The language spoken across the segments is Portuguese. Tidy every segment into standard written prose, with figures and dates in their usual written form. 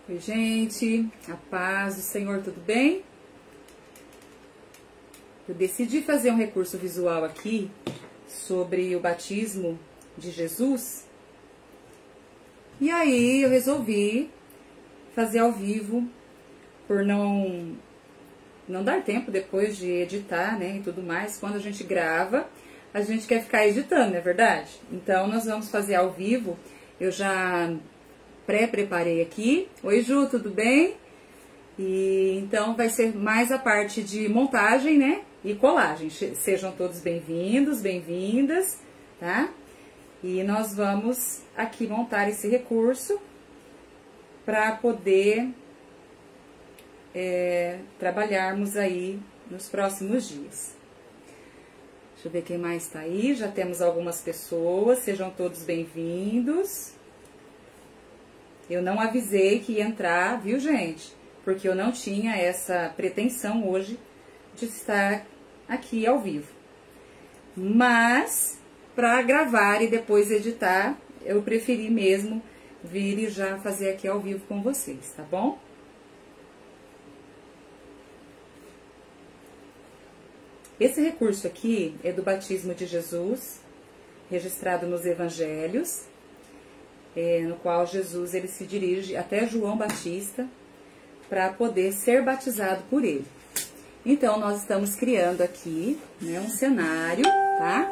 Oi, gente, a paz do Senhor, tudo bem? Eu decidi fazer um recurso visual aqui sobre o batismo de Jesus. E aí eu resolvi fazer ao vivo, por não dar tempo depois de editar, né, e tudo mais. Quando a gente grava, a gente quer ficar editando, não é verdade? Então nós vamos fazer ao vivo. Eu já pré-preparei aqui. Oi, Ju, tudo bem? E então vai ser mais a parte de montagem, né, e colagem. Sejam todos bem-vindos, bem-vindas, tá? E nós vamos aqui montar esse recurso para poder trabalharmos aí nos próximos dias. Deixa eu ver quem mais tá aí. Já temos algumas pessoas, sejam todos bem-vindos. Eu não avisei que ia entrar, viu, gente? Porque eu não tinha essa pretensão hoje de estar aqui ao vivo. Mas, para gravar e depois editar, eu preferi mesmo vir e já fazer aqui ao vivo com vocês, tá bom? Esse recurso aqui é do batismo de Jesus, registrado nos evangelhos, no qual Jesus ele se dirige até João Batista para poder ser batizado por ele. Então, nós estamos criando aqui, né, um cenário, tá?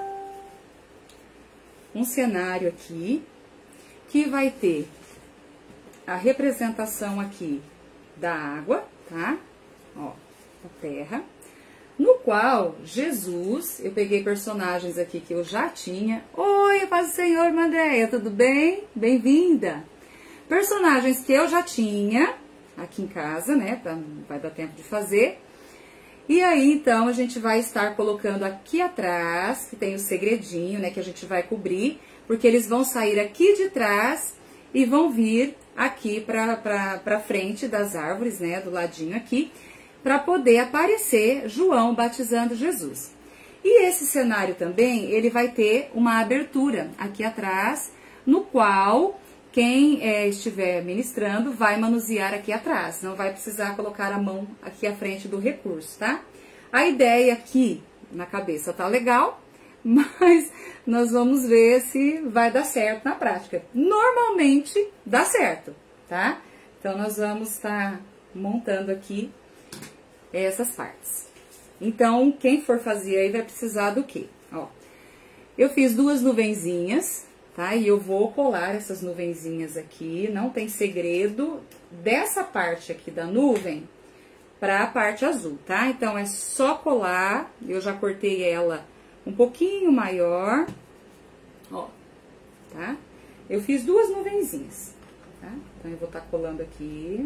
Um cenário aqui, que vai ter a representação aqui da água, tá? Ó, a terra. No qual Jesus, eu peguei personagens aqui que eu já tinha. Oi, paz do Senhor, Mandréia, tudo bem? Bem-vinda! Personagens que eu já tinha aqui em casa, né? Vai dar tempo de fazer. E aí, então, a gente vai estar colocando aqui atrás, que tem o segredinho, né? Que a gente vai cobrir, porque eles vão sair aqui de trás e vão vir aqui pra frente das árvores, né? Do ladinho aqui, para poder aparecer João batizando Jesus. E esse cenário também, ele vai ter uma abertura aqui atrás, no qual quem estiver ministrando vai manusear aqui atrás, não vai precisar colocar a mão aqui à frente do recurso, tá? A ideia aqui na cabeça tá legal, mas nós vamos ver se vai dar certo na prática. Normalmente dá certo, tá? Então nós vamos estar montando aqui essas partes. Então, quem for fazer aí vai precisar do quê? Ó, eu fiz duas nuvenzinhas, tá? E eu vou colar essas nuvenzinhas aqui, não tem segredo, dessa parte aqui da nuvem para a parte azul, tá? Então, é só colar, eu já cortei ela um pouquinho maior, ó, tá? Eu fiz duas nuvenzinhas, tá? Então, eu vou estar colando aqui.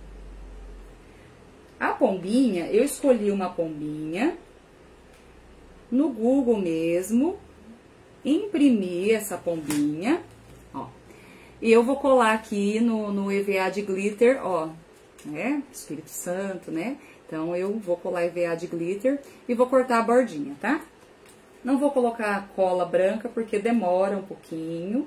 A pombinha, eu escolhi uma pombinha no Google mesmo, imprimi essa pombinha, ó, e eu vou colar aqui no EVA de glitter, ó, né, Espírito Santo, né, então eu vou colar EVA de glitter e vou cortar a bordinha, tá? Não vou colocar cola branca porque demora um pouquinho.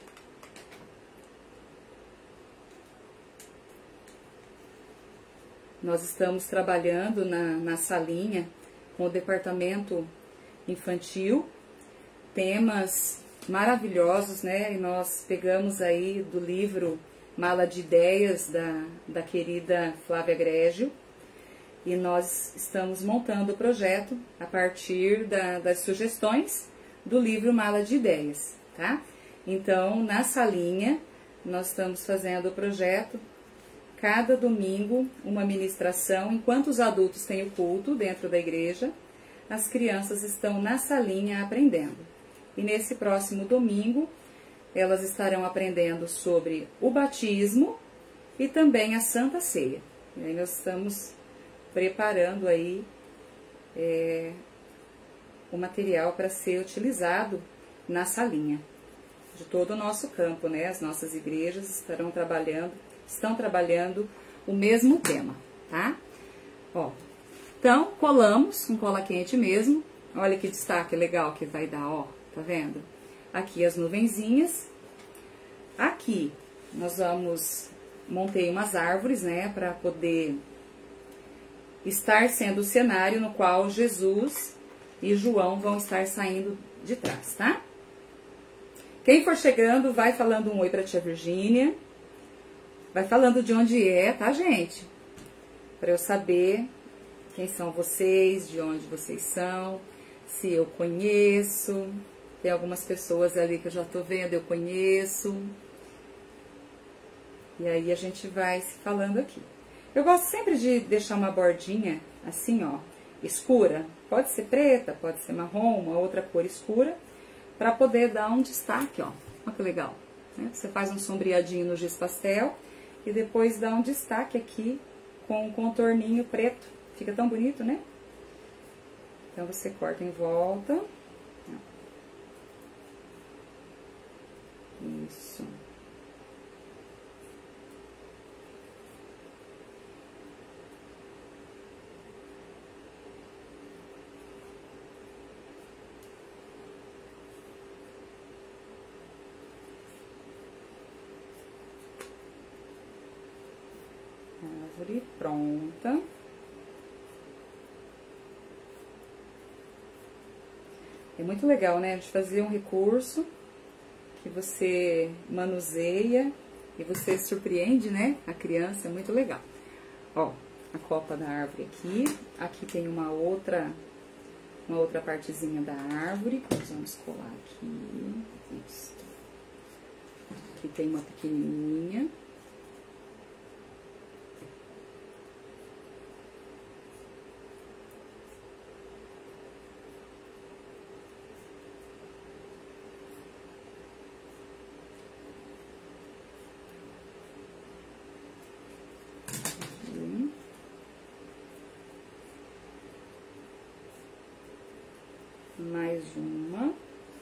Nós estamos trabalhando na salinha com o departamento infantil, temas maravilhosos, né? E nós pegamos aí do livro Mala de Ideias, da querida Flávia Grégio, e nós estamos montando o projeto a partir das sugestões do livro Mala de Ideias, tá? Então, na salinha, nós estamos fazendo o projeto. Cada domingo, uma ministração. Enquanto os adultos têm o culto dentro da igreja, as crianças estão na salinha aprendendo. E nesse próximo domingo, elas estarão aprendendo sobre o batismo e também a Santa Ceia. E aí nós estamos preparando aí o material para ser utilizado na salinha de todo o nosso campo, né? As nossas igrejas estão trabalhando o mesmo tema, tá? Ó, então, colamos com cola quente mesmo. Olha que destaque legal que vai dar, ó, tá vendo? Aqui as nuvenzinhas. Aqui nós vamos montei umas árvores, né, para poder estar sendo o cenário no qual Jesus e João vão estar saindo de trás, tá? Quem for chegando, vai falando um oi pra tia Virgínia. Vai falando de onde é, tá, gente? Pra eu saber quem são vocês, de onde vocês são, se eu conheço. Tem algumas pessoas ali que eu já tô vendo, eu conheço. E aí a gente vai se falando aqui. Eu gosto sempre de deixar uma bordinha assim, ó, escura. Pode ser preta, pode ser marrom, uma outra cor escura, para poder dar um destaque, ó. Olha que legal, né? Você faz um sombreadinho no giz pastel e depois dá um destaque aqui com um contorninho preto. Fica tão bonito, né? Então, você corta em volta. Isso. Árvore pronta. É muito legal, né? De fazer um recurso que você manuseia e você surpreende, né? A criança, é muito legal. Ó, a copa da árvore aqui. Aqui tem uma outra partezinha da árvore que nós vamos colar aqui. Isso. Aqui tem uma pequenininha. Mais uma.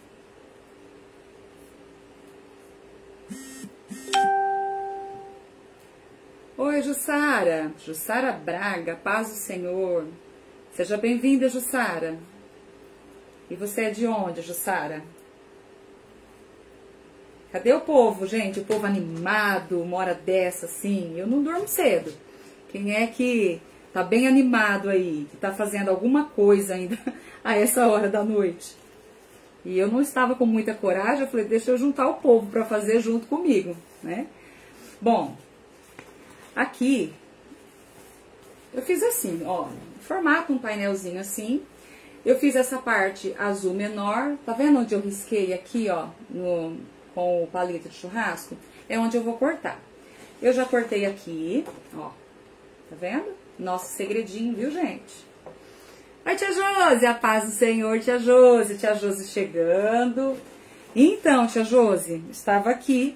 Oi, Jussara. Jussara Braga, paz do Senhor. Seja bem-vinda, Jussara. E você é de onde, Jussara? Cadê o povo, gente? O povo animado, uma hora dessa, assim. Eu não durmo cedo. Quem é que tá bem animado aí, que tá fazendo alguma coisa ainda a essa hora da noite? E eu não estava com muita coragem, eu falei, deixa eu juntar o povo para fazer junto comigo, né? Bom, aqui eu fiz assim, ó, formato um painelzinho assim. Eu fiz essa parte azul menor, tá vendo onde eu risquei aqui, ó, com o palito de churrasco? É onde eu vou cortar. Eu já cortei aqui, ó, tá vendo? Nosso segredinho, viu, gente? Oi, tia Josi, a paz do Senhor, tia Josi chegando. Então, tia Josi, estava aqui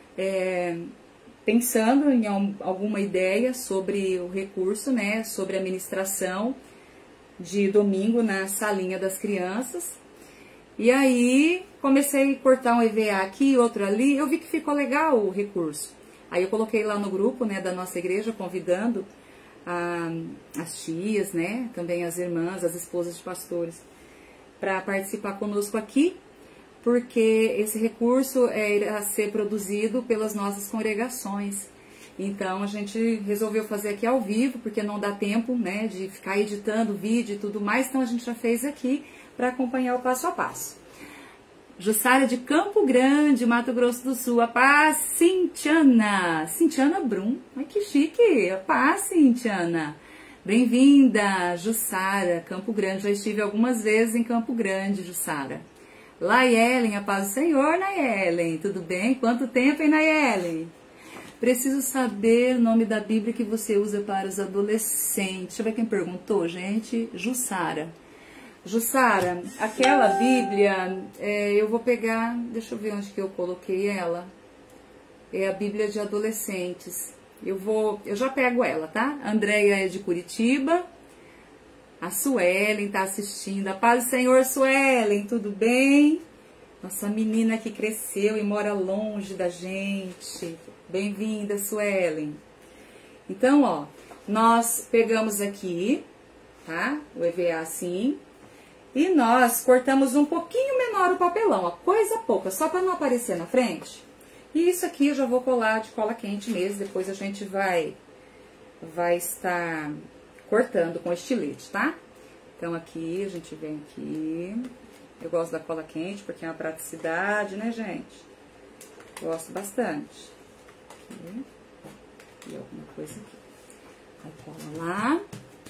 pensando em alguma ideia sobre o recurso, né, sobre a ministração de domingo na salinha das crianças. E aí, comecei a cortar um EVA aqui, outro ali, eu vi que ficou legal o recurso. Aí eu coloquei lá no grupo, né, da nossa igreja, convidando as tias, né, também as irmãs, as esposas de pastores, para participar conosco aqui, porque esse recurso irá ser produzido pelas nossas congregações. Então, a gente resolveu fazer aqui ao vivo, porque não dá tempo, né, de ficar editando vídeo e tudo mais, então a gente já fez aqui para acompanhar o passo a passo. Jussara de Campo Grande, Mato Grosso do Sul. A paz, Cintiana Brum. Ai, que chique. A paz, Cintiana. Bem-vinda, Jussara, Campo Grande. Já estive algumas vezes em Campo Grande, Jussara. Nayelen, a paz do Senhor, Nayelen. Tudo bem? Quanto tempo, hein, Nayelen? Preciso saber o nome da Bíblia que você usa para os adolescentes. Deixa eu ver quem perguntou, gente. Jussara. Jussara, aquela Bíblia, eu vou pegar, deixa eu ver onde que eu coloquei ela. É a Bíblia de adolescentes. Eu já pego ela, tá? A Andréia é de Curitiba. A Suelen tá assistindo. A paz do Senhor, Suelen, tudo bem? Nossa menina que cresceu e mora longe da gente. Bem-vinda, Suelen. Então, ó, nós pegamos aqui, tá? O EVA assim. E nós cortamos um pouquinho menor o papelão, ó, coisa pouca, só para não aparecer na frente. E isso aqui eu já vou colar de cola quente mesmo, depois a gente vai estar cortando com estilete, tá? Então aqui, a gente vem aqui, eu gosto da cola quente porque é uma praticidade, né, gente? Gosto bastante. Aqui. E alguma coisa aqui. Aí cola lá.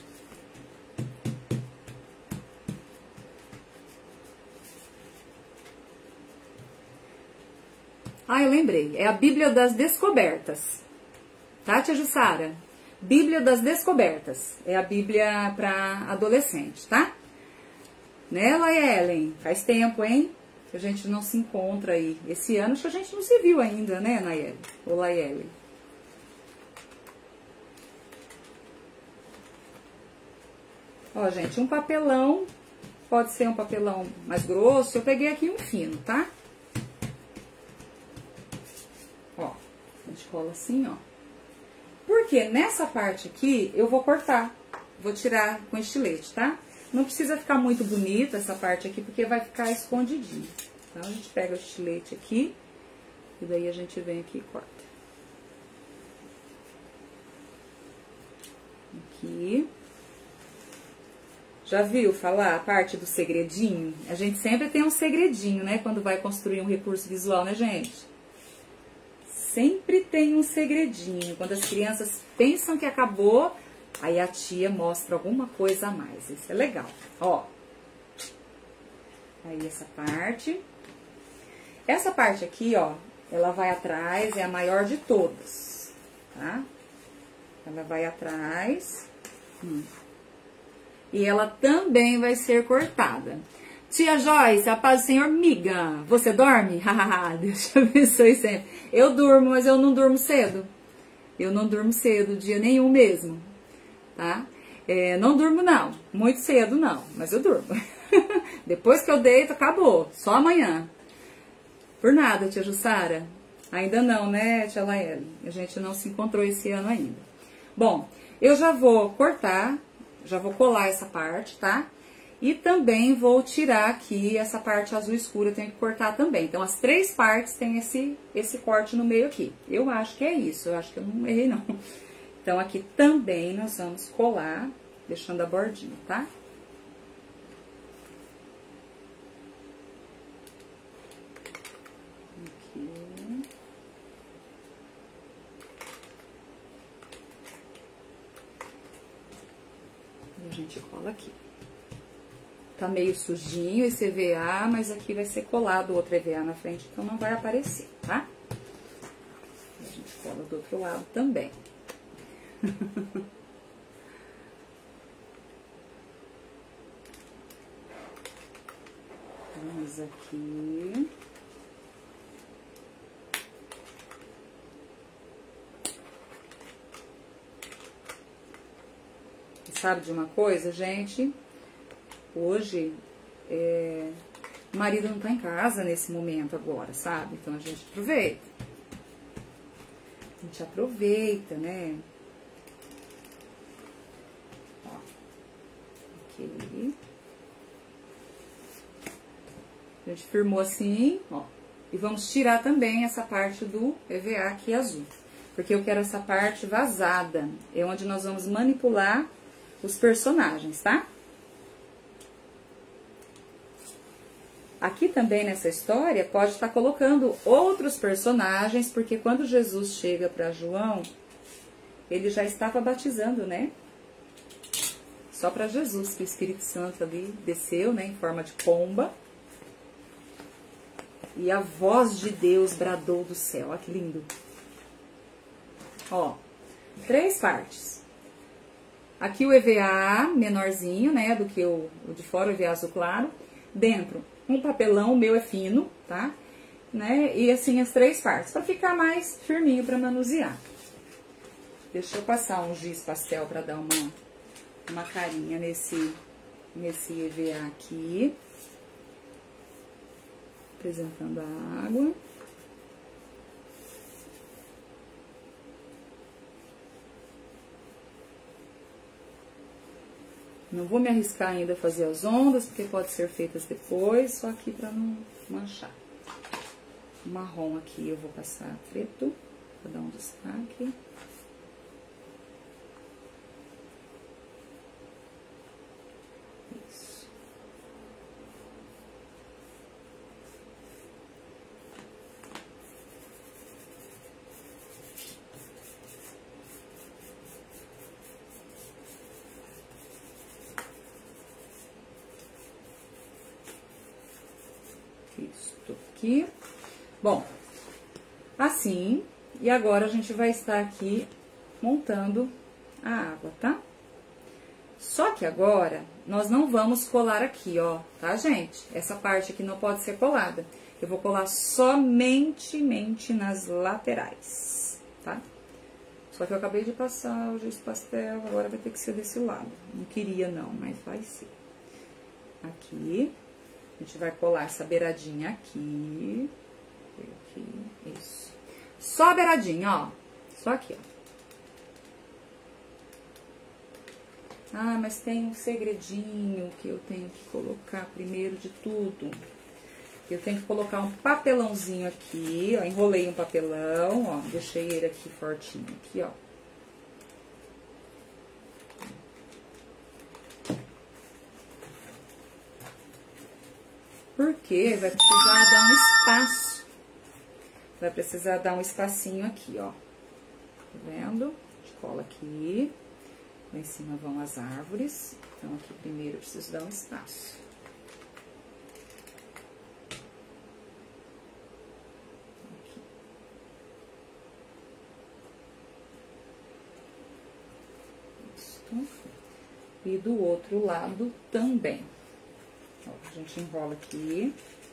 Ah, eu lembrei. É a Bíblia das Descobertas. Tá, tia Jussara? Bíblia das Descobertas. É a Bíblia para adolescente, tá? Né, Laelen? Faz tempo, hein? Que a gente não se encontra aí. Esse ano acho que a gente não se viu ainda, né, Nayeli? Ou Laelen? Ó, gente, um papelão. Pode ser um papelão mais grosso. Eu peguei aqui um fino, tá? Ó, a gente cola assim, ó. Porque nessa parte aqui eu vou cortar. Vou tirar com estilete, tá? Não precisa ficar muito bonita essa parte aqui, porque vai ficar escondidinho. Então, a gente pega o estilete aqui, e daí a gente vem aqui e corta. Aqui. Já viu falar a parte do segredinho? A gente sempre tem um segredinho, né? Quando vai construir um recurso visual, né, gente? Sempre tem um segredinho. Quando as crianças pensam que acabou, aí a tia mostra alguma coisa a mais. Isso é legal. Ó. Aí essa parte. Essa parte aqui, ó, ela vai atrás, é a maior de todas, tá? Ela vai atrás. E ela também vai ser cortada. Tia Joyce, a paz do Senhor, miga. Você dorme? Hahaha, Deus te abençoe sempre. Eu durmo, mas eu não durmo cedo. Eu não durmo cedo, dia nenhum mesmo, tá? Não durmo não, muito cedo não, mas eu durmo. Depois que eu deito, acabou, só amanhã. Por nada, tia Jussara. Ainda não, né, tia Laele? A gente não se encontrou esse ano ainda. Bom, eu já vou cortar, já vou colar essa parte, tá? E também vou tirar aqui essa parte azul escura, eu tenho que cortar também. Então, as 3 partes tem esse corte no meio aqui. Eu acho que é isso, eu acho que eu não errei, não. Então, aqui também nós vamos colar, deixando a bordinha, tá? Aqui. E a gente cola aqui. Tá meio sujinho esse EVA, mas aqui vai ser colado outro EVA na frente, então não vai aparecer, tá? A gente cola do outro lado também. Vamos aqui. Sabe de uma coisa, gente? Hoje, o marido não tá em casa nesse momento agora, sabe? Então, a gente aproveita. A gente aproveita, né? Ó. Ok. A gente firmou assim, ó. E vamos tirar também essa parte do EVA aqui azul. Porque eu quero essa parte vazada. É onde nós vamos manipular os personagens, tá? Aqui também nessa história pode estar colocando outros personagens, porque quando Jesus chega para João, ele já estava batizando, né? Só para Jesus que o Espírito Santo ali desceu, né, em forma de pomba. E a voz de Deus bradou do céu. Olha que lindo. Ó, 3 partes. Aqui o EVA menorzinho, né, do que o de fora, o EVA azul claro. Dentro, um papelão, o meu é fino, tá? Né? E assim as 3 partes, pra ficar mais firminho pra manusear. Deixa eu passar um giz pastel pra dar uma carinha nesse EVA aqui. Apresentando a água. Não vou me arriscar ainda a fazer as ondas, porque pode ser feitas depois, só aqui pra não manchar. marrom aqui eu vou passar preto, pra dar um destaque. Isso. Isto aqui. Bom, assim, e agora a gente vai estar aqui montando a água, tá? Só que agora, nós não vamos colar aqui, ó, tá, gente? Essa parte aqui não pode ser colada. Eu vou colar somente nas laterais, tá? Só que eu acabei de passar o giz pastel, agora vai ter que ser desse lado. Não queria não, mas vai ser. Aqui, a gente vai colar essa beiradinha aqui, isso. Só a beiradinha, ó, só aqui, ó. Ah, mas tem um segredinho que eu tenho que colocar primeiro de tudo. Eu tenho que colocar um papelãozinho aqui, ó. Enrolei um papelão, ó. Deixei ele aqui fortinho, aqui, ó. Porque vai precisar dar um espaço. Vai precisar dar um espacinho aqui, ó. Tá vendo? A gente cola aqui. Lá em cima vão as árvores. Então, aqui primeiro eu preciso dar um espaço. Aqui. Isto. E do outro lado também. Ó, a gente enrola aqui.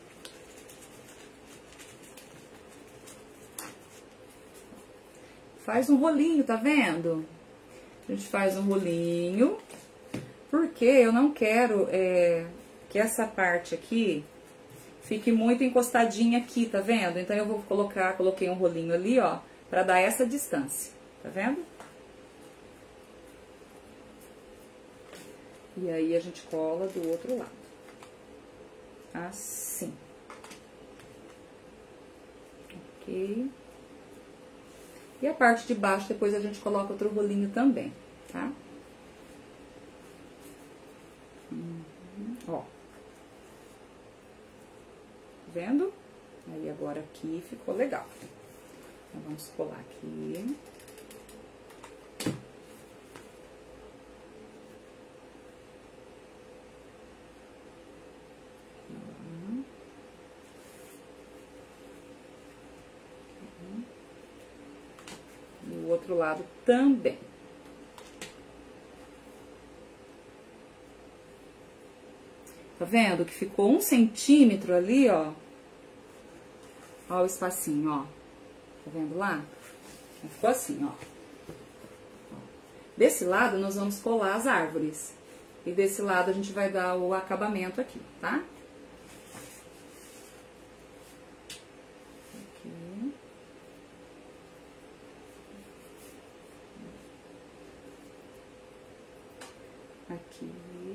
Faz um rolinho, tá vendo? A gente faz um rolinho, porque eu não quero que essa parte aqui fique muito encostadinha aqui, tá vendo? Então, eu vou coloquei um rolinho ali, ó, pra dar essa distância, tá vendo? E aí, a gente cola do outro lado. Assim. Ok. E a parte de baixo, depois a gente coloca outro rolinho também, tá? Ó. Vendo? Aí, agora aqui ficou legal. Então, vamos colar aqui. Do outro lado também. Tá vendo que ficou 1 centímetro ali, ó? Ó o espacinho, ó. Tá vendo lá? Ficou assim, ó. Desse lado, nós vamos colar as árvores. E desse lado, a gente vai dar o acabamento aqui, tá? Aqui. Aqui.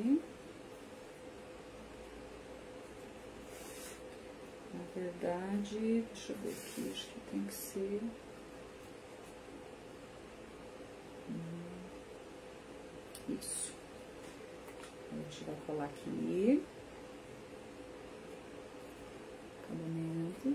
Na verdade, deixa eu ver aqui, acho que tem que ser... Isso. A gente vai colar aqui. Acabamento.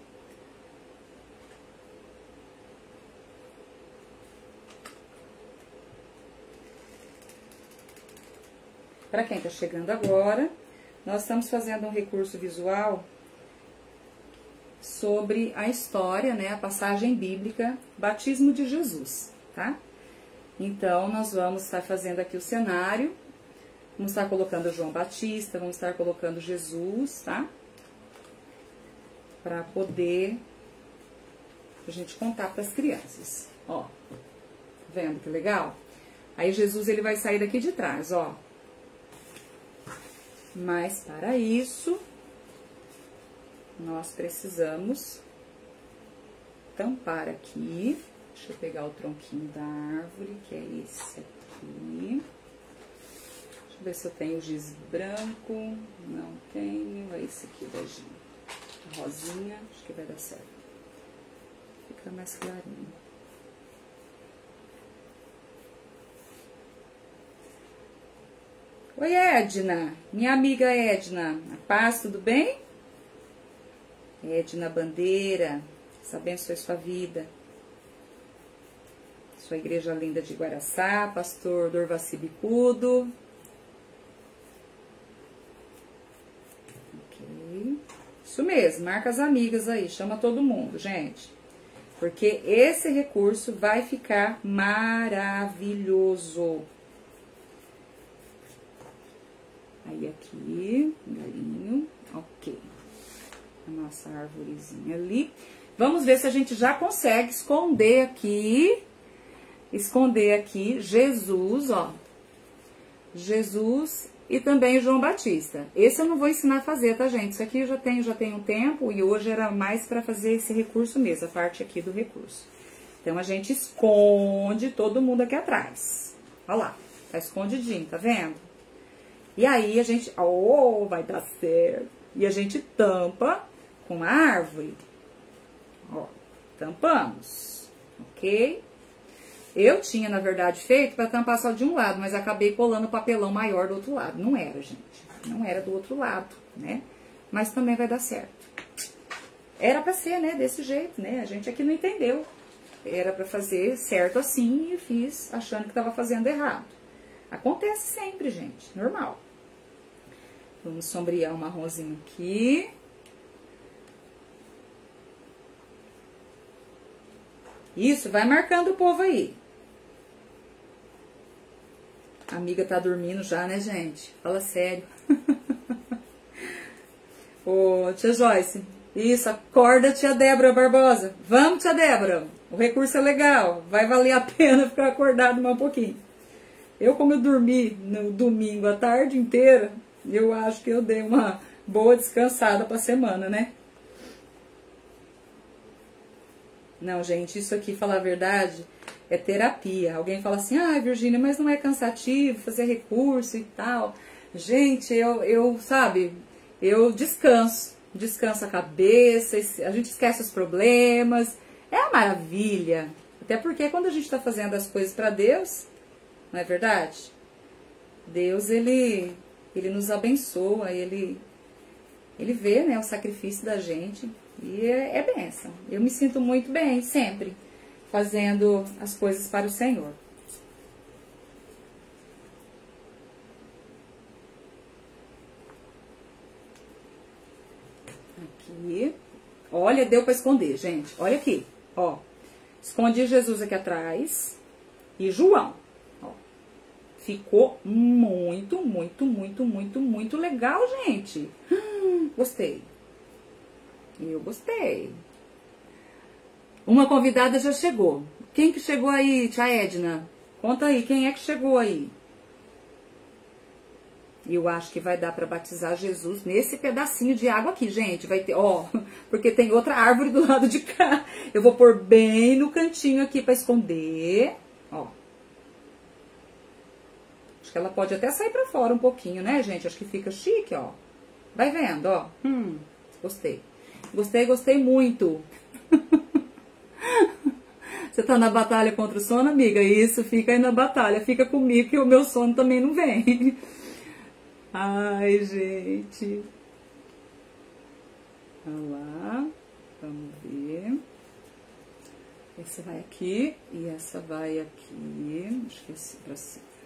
Para quem tá chegando agora, nós estamos fazendo um recurso visual sobre a história, né, a passagem bíblica, batismo de Jesus, tá? Então, nós vamos estar fazendo aqui o cenário, vamos estar colocando João Batista, vamos estar colocando Jesus, tá? Para poder a gente contar para as crianças, ó. Vendo que legal? Aí, Jesus, ele vai sair daqui de trás, ó. Mas, para isso, nós precisamos tampar aqui. Deixa eu pegar o tronquinho da árvore, que é esse aqui. Deixa eu ver se eu tenho giz branco. Não tenho. É esse aqui, beijinho. rosinha, acho que vai dar certo. Fica mais clarinho. Oi, Edna, minha amiga Edna, a paz, tudo bem? Edna Bandeira, Deus abençoe sua vida. Sua igreja linda de Guaraçá, pastor Dorvaci Bicudo. Ok. Isso mesmo, marca as amigas aí, chama todo mundo, gente. Porque esse recurso vai ficar maravilhoso. Aí aqui, um galinho, ok. A nossa arvorezinha ali. Vamos ver se a gente já consegue esconder aqui Jesus, ó. Jesus e também João Batista. Esse eu não vou ensinar a fazer, tá, gente? Isso aqui eu já tenho um tempo e hoje era mais para fazer esse recurso mesmo, a parte aqui do recurso. Então, a gente esconde todo mundo aqui atrás. Olha lá, tá escondidinho, tá vendo? E aí, a gente... Oh, vai dar certo. E a gente tampa com a árvore. Ó, tampamos. Ok? Eu tinha, na verdade, feito para tampar só de um lado, mas acabei colando o papelão maior do outro lado. Não era, gente. Não era do outro lado, né? Mas também vai dar certo. Era pra ser, né? Desse jeito, né? A gente aqui não entendeu. Era pra fazer certo assim e fiz achando que tava fazendo errado. Acontece sempre, gente. Normal. Vamos sombrear o marronzinho aqui. Isso, vai marcando o povo aí. A amiga tá dormindo já, né, gente? Fala sério. Ô, tia Joyce. Isso, acorda, tia Débora Barbosa. Vamos, tia Débora. O recurso é legal. Vai valer a pena ficar acordado mais um pouquinho. Como eu dormi no domingo a tarde inteira, eu acho que eu dei uma boa descansada pra semana, né? Não, gente, isso aqui, falar a verdade, é terapia. Alguém fala assim, ah, Virgínia, mas não é cansativo fazer recurso e tal. Gente, sabe, eu descanso a cabeça, a gente esquece os problemas. É uma maravilha. Até porque quando a gente tá fazendo as coisas pra Deus, não é verdade? Deus, ele nos abençoa, ele vê, né, o sacrifício da gente e é bênção. Eu me sinto muito bem, sempre, fazendo as coisas para o Senhor. Aqui, olha, deu para esconder, gente, olha aqui, ó, escondi Jesus aqui atrás e João. Ficou muito, muito, muito, muito, muito legal, gente. Gostei. Eu gostei. Uma convidada já chegou. Quem que chegou aí, tia Edna? Conta aí, quem é que chegou aí? Eu acho que vai dar para batizar Jesus nesse pedacinho de água aqui, gente. Vai ter, ó, porque tem outra árvore do lado de cá. Eu vou pôr bem no cantinho aqui para esconder, ó. Acho que ela pode até sair pra fora um pouquinho, né, gente? Acho que fica chique, ó. Vai vendo, ó. Gostei. Gostei muito. Você tá na batalha contra o sono, amiga? Isso, fica aí na batalha. Fica comigo que o meu sono também não vem. Ai, gente. Olha lá. Vamos ver. Essa vai aqui e essa vai aqui. Acho que é assim pra cima.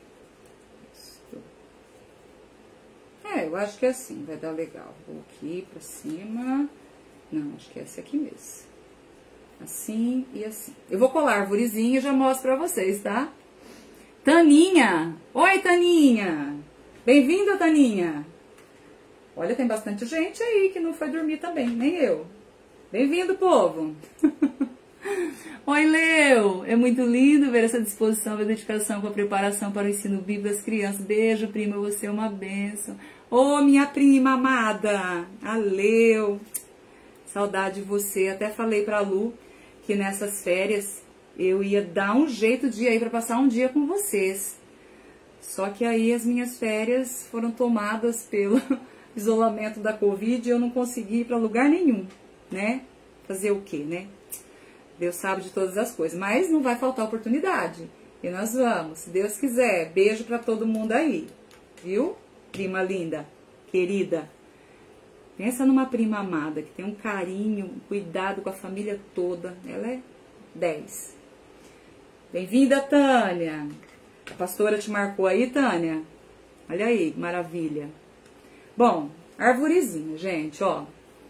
Eu acho que é assim, vai dar legal. Vou aqui pra cima. Não, acho que é essa aqui mesmo. Assim e assim. Eu vou colar a arvorezinha e já mostro pra vocês, tá? Taninha! Oi, Taninha! Bem-vinda, Taninha! Olha, tem bastante gente aí que não foi dormir também, nem eu. Bem-vindo, povo! Oi, Leo! É muito lindo ver essa disposição, a dedicação com a preparação para o ensino bíblico das crianças. Beijo, prima, você é uma bênção. Ô, minha prima amada, a Leo, saudade de você. Até falei pra Lu que nessas férias eu ia dar um jeito de ir aí pra passar um dia com vocês. Só que aí as minhas férias foram tomadas pelo isolamento da Covid e eu não consegui ir para lugar nenhum, né? Fazer o quê, né? Deus sabe de todas as coisas, mas não vai faltar oportunidade. E nós vamos, se Deus quiser. Beijo para todo mundo aí, viu? Prima linda, querida. Pensa numa prima amada, que tem um carinho, um cuidado com a família toda. Ela é 10. Bem-vinda, Tânia. A pastora te marcou aí, Tânia? Olha aí, que maravilha. Bom, arvorezinha, gente, ó.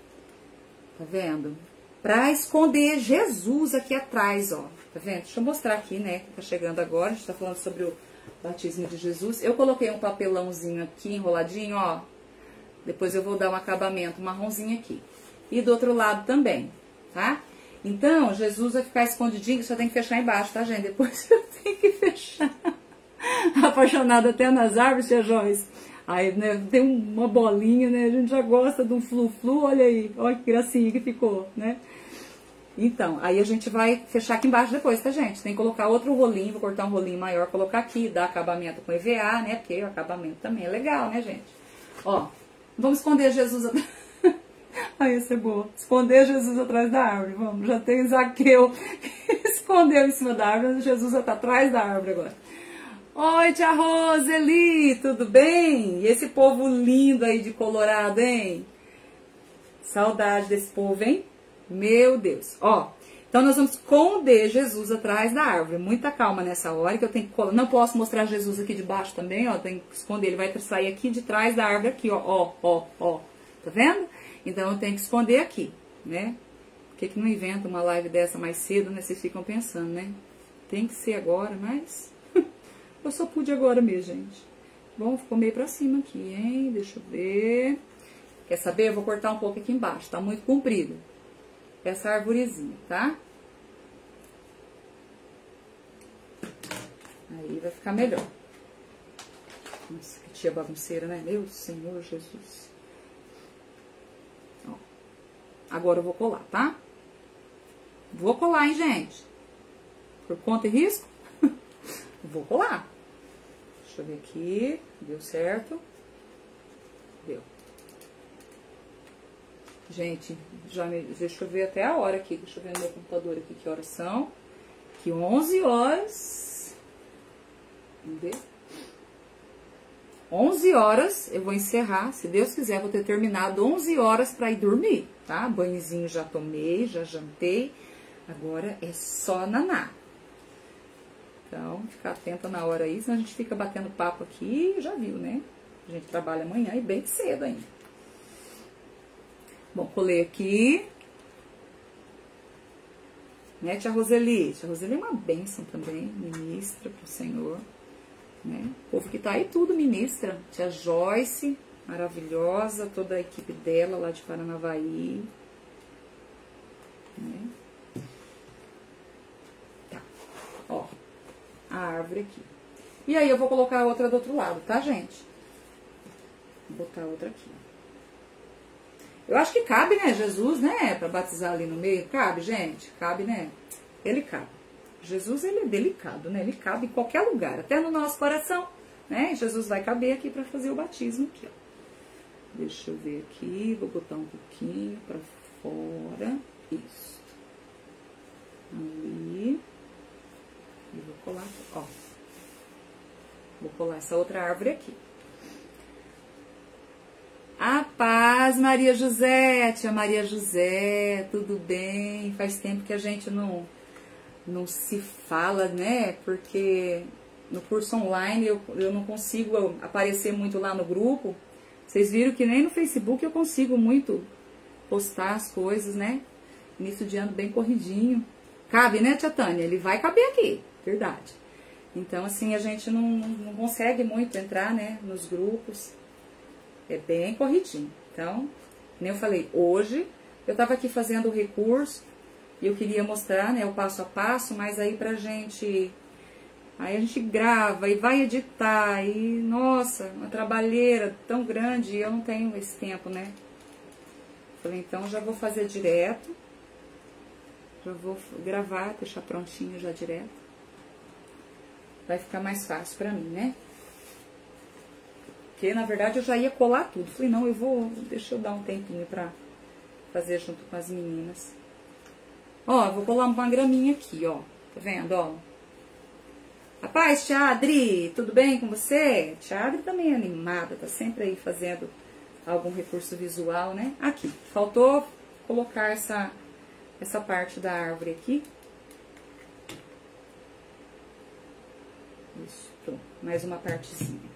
Tá vendo? Pra esconder Jesus aqui atrás, ó. Tá vendo? Deixa eu mostrar aqui, né? Que tá chegando agora. A gente tá falando sobre o batismo de Jesus. Eu coloquei um papelãozinho aqui, enroladinho, ó. Depois eu vou dar um acabamento marronzinho aqui. E do outro lado também, tá? Então, Jesus vai ficar escondidinho, só tem que fechar embaixo, tá, gente? Depois eu tenho que fechar. Apaixonada até nas árvores, tia Joyce. Aí, né, tem uma bolinha, né? A gente já gosta de um flu-flu, olha aí. Olha que gracinha que ficou, né? Então, aí a gente vai fechar aqui embaixo depois, tá, gente? Tem que colocar outro rolinho, vou cortar um rolinho maior, colocar aqui, dar acabamento com EVA, né? Porque o acabamento também é legal, né, gente? Ó, vamos esconder Jesus atrás. Aí, essa é boa. Esconder Jesus atrás da árvore. Vamos, já tem Zaqueu que escondeu em cima da árvore, Jesus já tá atrás da árvore agora. Oi, tia Roseli, tudo bem? E esse povo lindo aí de Colorado, hein? Saudade desse povo, hein? Meu Deus. Ó, então nós vamos esconder Jesus atrás da árvore. Muita calma nessa hora, que eu tenho que... Não posso mostrar Jesus aqui de baixo também, ó. Tem que esconder, ele vai sair aqui de trás da árvore aqui, ó, ó. Tá vendo? Então eu tenho que esconder aqui, né? Por que não inventa uma live dessa mais cedo, né? Vocês ficam pensando, né? Tem que ser agora, mas... eu só pude agora mesmo, gente. Bom, ficou meio pra cima aqui, hein? Deixa eu ver. Quer saber? Eu vou cortar um pouco aqui embaixo. Tá muito comprido. Essa arvorezinha, tá? Aí vai ficar melhor. Nossa, que tia bagunceira, né? Meu Senhor Jesus. Ó. Agora eu vou colar, tá? Vou colar, hein, gente? Por conta e risco? Vou colar. Deixa eu ver aqui. Deu certo? Deu. Gente, deixa eu ver até a hora aqui. Deixa eu ver no meu computador aqui que horas são. Que 11 horas. Vamos ver. 11 horas eu vou encerrar. Se Deus quiser, vou ter terminado 11 horas pra ir dormir, tá? Banhozinho já tomei, já jantei. Agora é só naná. Então, ficar atenta na hora aí, senão a gente fica batendo papo aqui, já viu, né? A gente trabalha amanhã e bem cedo ainda. Bom, colei aqui. Né, tia Roseli? Tia Roseli é uma bênção também, ministra pro Senhor. Né? O povo que tá aí tudo ministra. Tia Joyce, maravilhosa, toda a equipe dela lá de Paranavaí. Né? Tá, ó. A árvore aqui. E aí eu vou colocar a outra do outro lado, tá, gente? Vou botar a outra aqui. Eu acho que cabe, né, Jesus, né, pra batizar ali no meio. Cabe, gente? Cabe, né? Ele cabe. Jesus, ele é delicado, né? Ele cabe em qualquer lugar, até no nosso coração, né? Jesus vai caber aqui pra fazer o batismo aqui, ó. Deixa eu ver aqui, vou botar um pouquinho pra fora. Isso. Ali. E vou colar, ó. Vou colar essa outra árvore aqui. A paz, Maria José, tia Maria José, tudo bem? Faz tempo que a gente não se fala, né? Porque no curso online eu não consigo aparecer muito lá no grupo. Vocês viram que nem no Facebook eu consigo muito postar as coisas, né? Início de ano bem corridinho. Cabe, né, tia Tânia? Ele vai caber aqui, verdade. Então, assim, a gente não consegue muito entrar, né, nos grupos. É bem corridinho. Então, nem eu falei, hoje eu tava aqui fazendo o recurso e eu queria mostrar, né, o passo a passo, mas aí pra gente... Aí a gente grava e vai editar e, nossa, uma trabalheira tão grande e eu não tenho esse tempo, né? Falei, então já vou fazer direto. Já vou gravar, deixar prontinho já direto. Vai ficar mais fácil pra mim, né? Porque, na verdade, eu já ia colar tudo. Falei, não, deixa eu dar um tempinho pra fazer junto com as meninas. Ó, vou colar uma graminha aqui, ó. Tá vendo, ó? Rapaz, Tia Adri, tudo bem com você? Tia Adri também é animada, tá sempre aí fazendo algum recurso visual, né? Aqui, faltou colocar essa parte da árvore aqui. Isso, mais uma partezinha.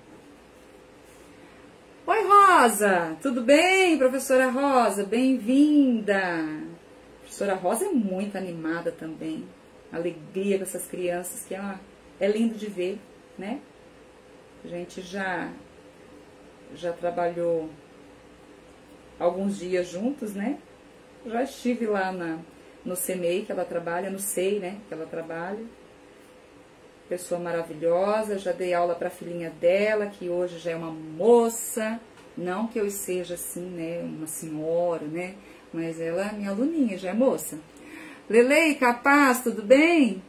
Oi, Rosa, tudo bem, professora Rosa? Bem-vinda! A professora Rosa é muito animada também. Alegria com essas crianças, que é lindo de ver, né? A gente já trabalhou alguns dias juntos, né? Já estive lá no CEMEI, que ela trabalha, no SEI, né? Que ela trabalha. Pessoa maravilhosa, já dei aula para a filhinha dela, que hoje já é uma moça. Não que eu seja assim, né? Uma senhora, né? Mas ela é minha aluninha, já é moça. Lelei, capaz, tudo bem?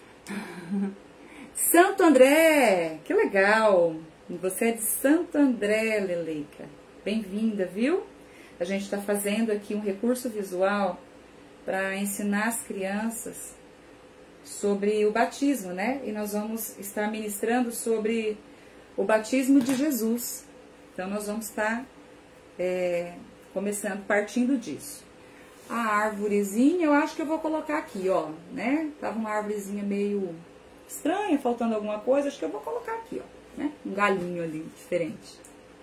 Santo André, que legal! Você é de Santo André, Leleica. Bem-vinda, viu? A gente está fazendo aqui um recurso visual para ensinar as crianças sobre o batismo, né? E nós vamos estar ministrando sobre o batismo de Jesus. Então, nós vamos estar começando, partindo disso. A árvorezinha, eu acho que eu vou colocar aqui, ó, né? Tava uma árvorezinha meio estranha, faltando alguma coisa, acho que eu vou colocar aqui, ó, né? Um galinho ali, diferente.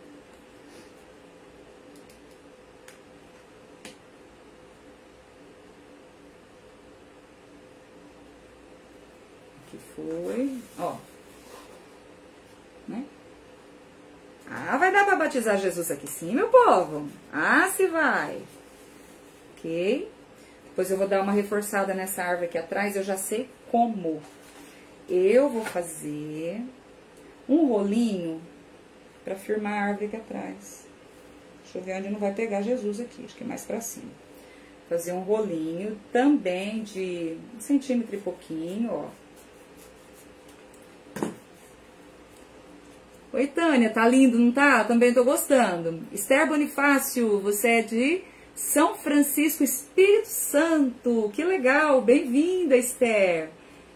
Aqui foi, ó, né? Ah, vai dar pra batizar Jesus aqui sim, meu povo? Ah, se vai. Ok? Depois eu vou dar uma reforçada nessa árvore aqui atrás, eu já sei como. Eu vou fazer um rolinho pra firmar a árvore aqui atrás. Deixa eu ver onde não vai pegar Jesus aqui, acho que é mais pra cima. Fazer um rolinho também de 1 centímetro e pouquinho, ó. Oi, Tânia, tá lindo, não tá? Também tô gostando. Esther Bonifácio, você é de São Francisco, Espírito Santo. Que legal, bem-vinda, Esther.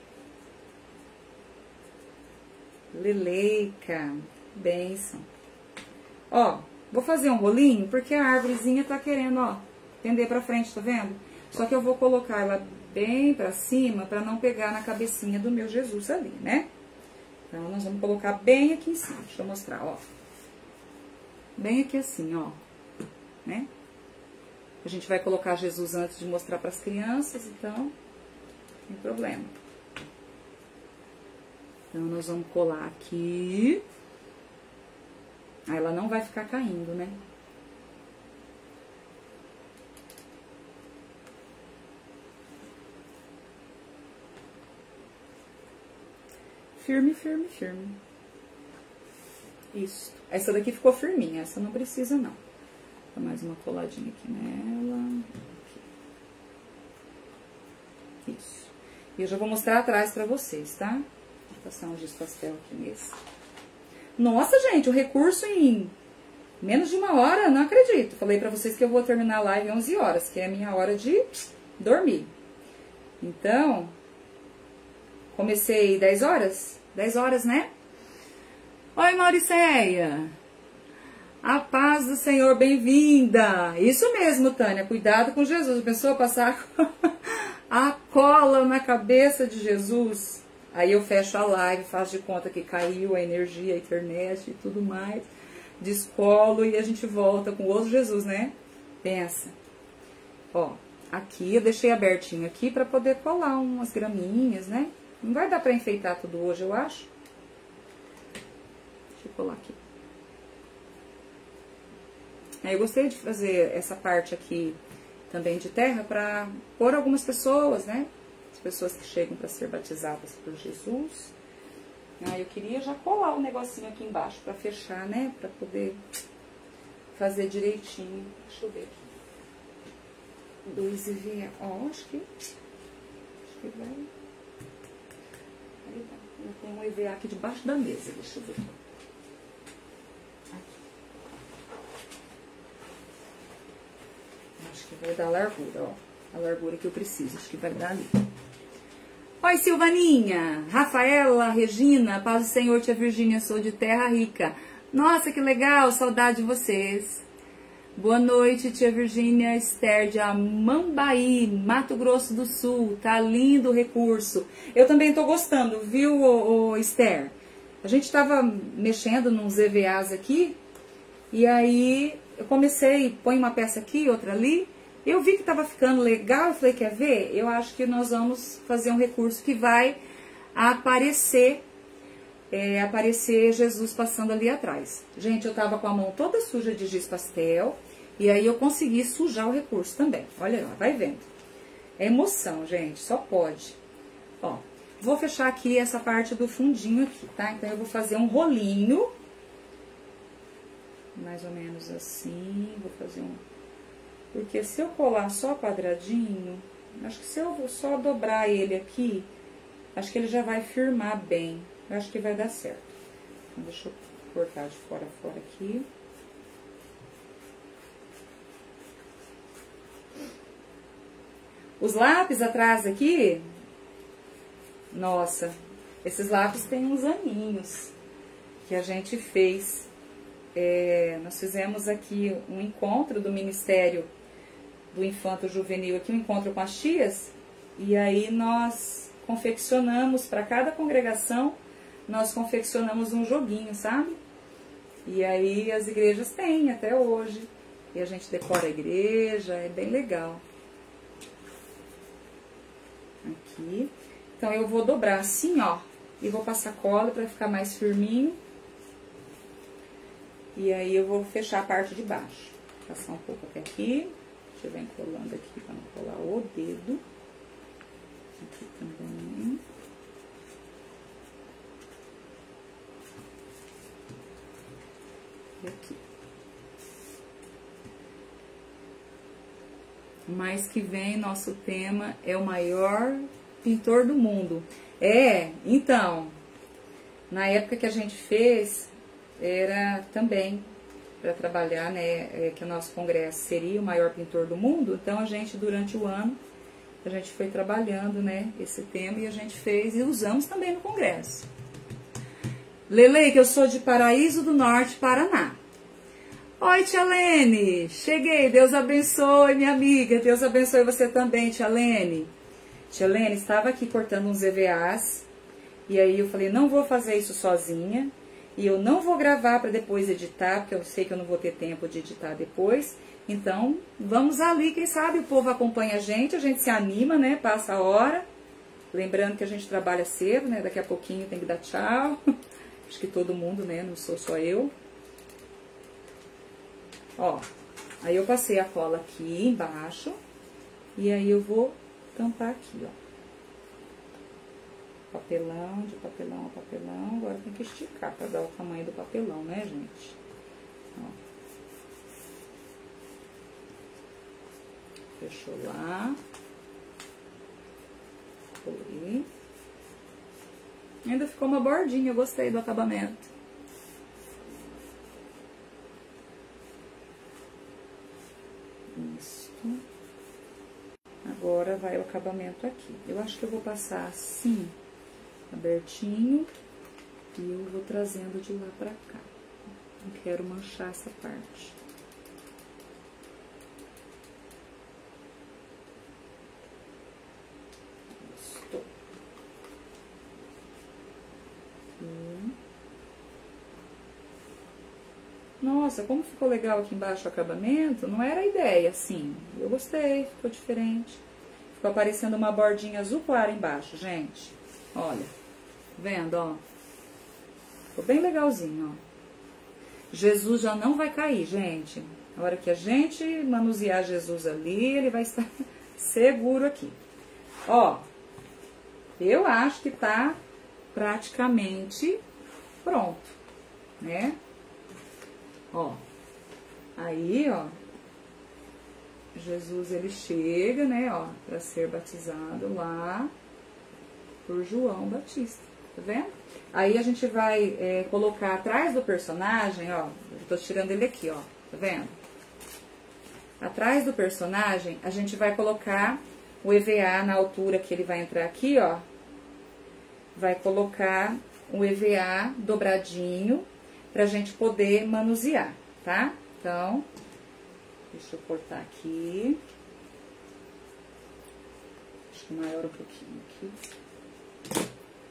Leleica, bênção. Ó, vou fazer um rolinho, porque a árvorezinha tá querendo, ó, tender pra frente, tá vendo? Só que eu vou colocar ela bem pra cima, pra não pegar na cabecinha do meu Jesus ali, né? Então, nós vamos colocar bem aqui em cima. Deixa eu mostrar, ó. Bem aqui assim, ó. Né? A gente vai colocar Jesus antes de mostrar para as crianças, então, não tem problema. Então, nós vamos colar aqui. Aí, ela não vai ficar caindo, né? Firme, firme, firme. Isso. Essa daqui ficou firminha, essa não precisa, não. Dá mais uma coladinha aqui nela. Aqui. Isso. E eu já vou mostrar atrás pra vocês, tá? Vou passar um giz pastel aqui nesse. Nossa, gente, o recurso em menos de 1 hora, não acredito. Falei pra vocês que eu vou terminar a live 11 horas, que é a minha hora de dormir. Então, comecei 10 horas? 10 horas, né? Oi, Mauriceia. A paz do Senhor, bem-vinda. Isso mesmo, Tânia, cuidado com Jesus. Pensou passar a cola na cabeça de Jesus? Aí eu fecho a live, faço de conta que caiu a energia, a internet e tudo mais. Descolo e a gente volta com o outro Jesus, né? Pensa. Ó, aqui eu deixei abertinho aqui pra poder colar umas graminhas, né? Não vai dar pra enfeitar tudo hoje, eu acho. Deixa eu colar aqui. Eu gostei de fazer essa parte aqui também de terra pra pôr algumas pessoas, né? As pessoas que chegam pra ser batizadas por Jesus. Aí eu queria já colar um negocinho aqui embaixo pra fechar, né? Pra poder fazer direitinho. Deixa eu ver aqui. 2 EVA. Ó, acho que vai. Aí tá. Eu tenho um EVA aqui debaixo da mesa. Deixa eu ver. Aqui. acho que vai dar a largura, ó. A largura que eu preciso, acho que vai dar ali. Oi, Silvaninha, Rafaela, Regina, paz do Senhor, tia Virgínia, sou de Terra Rica. Nossa, que legal, saudade de vocês. Boa noite, tia Virgínia, Esther de Amambaí, Mato Grosso do Sul. Tá lindo o recurso. Eu também tô gostando, viu, Esther? A gente tava mexendo nos EVAs aqui, e aí eu comecei, põe uma peça aqui, outra ali. Eu vi que tava ficando legal, eu falei, quer ver? Eu acho que nós vamos fazer um recurso que vai aparecer Jesus passando ali atrás. Gente, eu tava com a mão toda suja de giz pastel, e aí eu consegui sujar o recurso também. Olha lá, vai vendo. É emoção, gente, só pode. Ó, vou fechar aqui essa parte do fundinho aqui, tá? Então eu vou fazer um rolinho, mais ou menos assim, vou fazer um... Porque se eu colar só quadradinho, acho que se eu só dobrar ele aqui, acho que ele já vai firmar bem. Eu acho que vai dar certo. Então, deixa eu cortar de fora a fora aqui. Os lápis atrás aqui, nossa, esses lápis têm uns aninhos que a gente fez. Nós fizemos aqui um encontro do Ministério do Infanto Juvenil, aqui um encontro com as tias, e aí nós confeccionamos, para cada congregação, nós confeccionamos um joguinho, sabe? E aí as igrejas têm até hoje, e a gente decora a igreja, é bem legal. Aqui, então eu vou dobrar assim, ó, e vou passar cola para ficar mais firminho. E aí eu vou fechar a parte de baixo. Passar um pouco até aqui. Deixa eu ver encolando aqui para não colar o dedo. Aqui também. E aqui. Mas que vem, nosso tema é o maior pintor do mundo. Então, na época que a gente fez, era também para trabalhar, né, que o nosso congresso seria o maior pintor do mundo. Então a gente, durante o ano, a gente foi trabalhando, né, esse tema, e a gente fez e usamos também no congresso. Lele, que eu sou de Paraíso do Norte, Paraná. Oi, tia Lene, cheguei, Deus abençoe, minha amiga, Deus abençoe você também, tia Lene. Tia Lene estava aqui cortando uns EVAs, e aí eu falei, não vou fazer isso sozinha, e eu não vou gravar para depois editar, porque eu sei que eu não vou ter tempo de editar depois. Então, vamos ali, quem sabe o povo acompanha a gente se anima, né? Passa a hora. Lembrando que a gente trabalha cedo, né? Daqui a pouquinho tem que dar tchau. Acho que todo mundo, né? Não sou só eu. Ó, aí eu passei a cola aqui embaixo. E aí eu vou tampar aqui, ó. Papelão, de papelão a papelão. Agora tem que esticar para dar o tamanho do papelão, né, gente? Ó. Fechou lá. Colei. Ainda ficou uma bordinha, eu gostei do acabamento. Isso. Agora vai o acabamento aqui. Eu acho que eu vou passar assim, abertinho, e eu vou trazendo de lá pra cá. Não quero manchar essa parte. Isso. Nossa, como ficou legal aqui embaixo o acabamento. Não era a ideia, assim. Eu gostei, ficou diferente. Ficou aparecendo uma bordinha azul clara embaixo, gente. Olha, vendo, ó. Ficou bem legalzinho, ó. Jesus já não vai cair, gente. Na hora que a gente manusear Jesus ali, ele vai estar seguro aqui. Ó, eu acho que tá praticamente pronto, né? Ó, aí, ó, Jesus, ele chega, né, ó, pra ser batizado lá por João Batista, tá vendo? Aí a gente vai colocar atrás do personagem, ó, eu tô tirando ele aqui, ó, tá vendo? atrás do personagem, a gente vai colocar o EVA na altura que ele vai entrar aqui, ó. Vai colocar o EVA dobradinho pra gente poder manusear, tá? Então, deixa eu cortar aqui. Acho que maior um pouquinho aqui.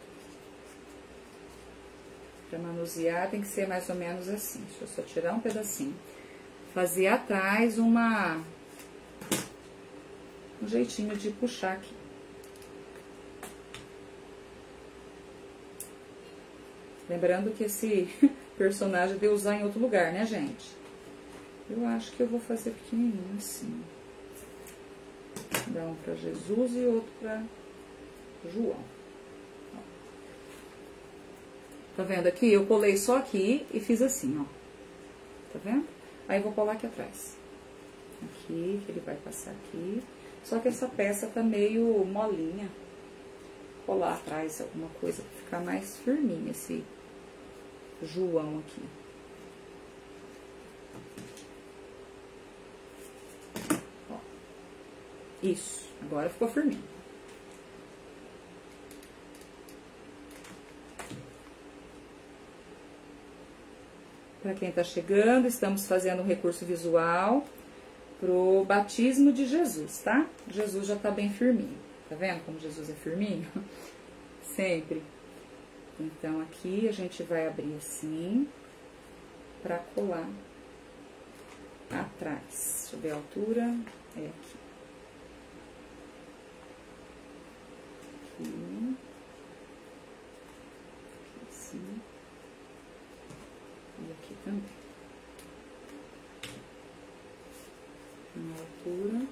Pra manusear tem que ser mais ou menos assim. Deixa eu só tirar um pedacinho. Fazer atrás um jeitinho de puxar aqui. Lembrando que esse personagem deu usar em outro lugar, né, gente? Eu acho que eu vou fazer pequenininho assim. Dá um pra Jesus e outro pra João. Ó. Tá vendo aqui? Eu colei só aqui e fiz assim, ó. Tá vendo? Aí eu vou colar aqui atrás. Aqui, que ele vai passar aqui. Só que essa peça tá meio molinha. Vou colar atrás alguma coisa pra ficar mais firminho esse João aqui. Ó. Isso, agora ficou firminho. Para quem tá chegando, estamos fazendo um recurso visual pro batismo de Jesus, tá? Jesus já tá bem firminho. Tá vendo como Jesus é firminho? Sempre. Então, aqui a gente vai abrir assim, pra colar atrás. Deixa eu ver a altura. É aqui. Aqui. Aqui assim. E aqui também. Na altura.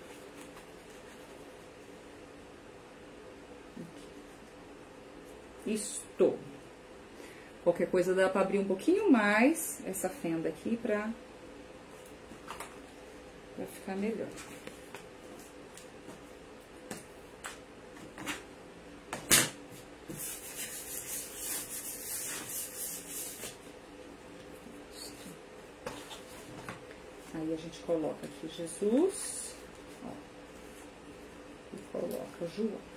Isto. Qualquer coisa dá pra abrir um pouquinho mais essa fenda aqui pra ficar melhor. Aí a gente coloca aqui Jesus, ó, e coloca João.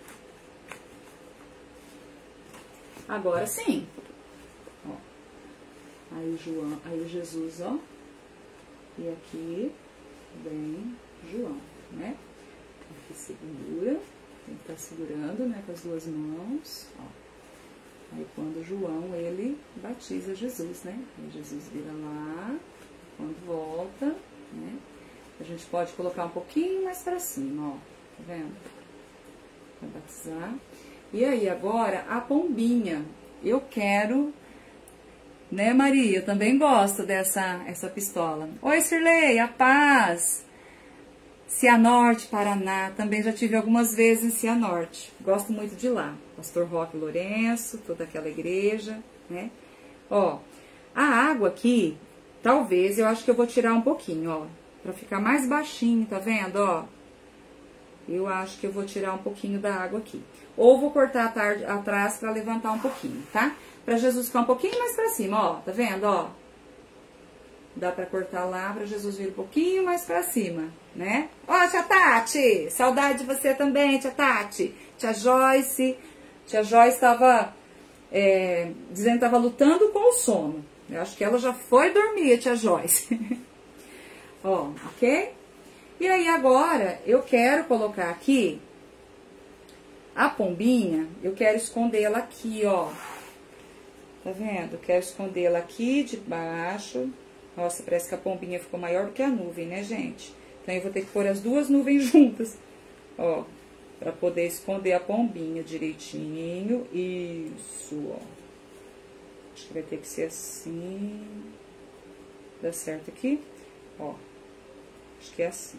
Agora sim, ó, aí João, aí Jesus, ó, e aqui vem João, né? Aqui segura, tem que estar segurando, né, com as duas mãos, ó. Aí quando João, ele batiza Jesus, né? Aí Jesus vira lá, quando volta, né? A gente pode colocar um pouquinho mais pra cima, ó, tá vendo? Vai batizar. E aí, agora, a pombinha. Eu quero, né, Maria? Eu também gosto essa pistola. Oi, Sirlei, a paz. Cianorte, Paraná. Também já tive algumas vezes em Cianorte. Gosto muito de lá. Pastor Roque Lourenço, toda aquela igreja, né? Ó, a água aqui, talvez, eu acho que eu vou tirar um pouquinho, ó. Pra ficar mais baixinho, tá vendo, ó? Eu acho que eu vou tirar um pouquinho da água aqui. Ou vou cortar atrás pra levantar um pouquinho, tá? Pra Jesus ficar um pouquinho mais pra cima, ó. Tá vendo, ó? Dá pra cortar lá pra Jesus vir um pouquinho mais pra cima, né? Ó, tia Tati! Saudade de você também, tia Tati. Tia Joyce. Tia Joyce tava dizendo que tava lutando com o sono. Eu acho que ela já foi dormir, tia Joyce. Ó, ok? E aí, agora, eu quero colocar aqui a pombinha, eu quero escondê-la aqui, ó. Tá vendo? Eu quero escondê-la aqui de baixo. Nossa, parece que a pombinha ficou maior do que a nuvem, né, gente? Então, eu vou ter que pôr as duas nuvens juntas, ó, pra poder esconder a pombinha direitinho. Isso, ó. Acho que vai ter que ser assim. Dá certo aqui? Ó. Acho que é assim.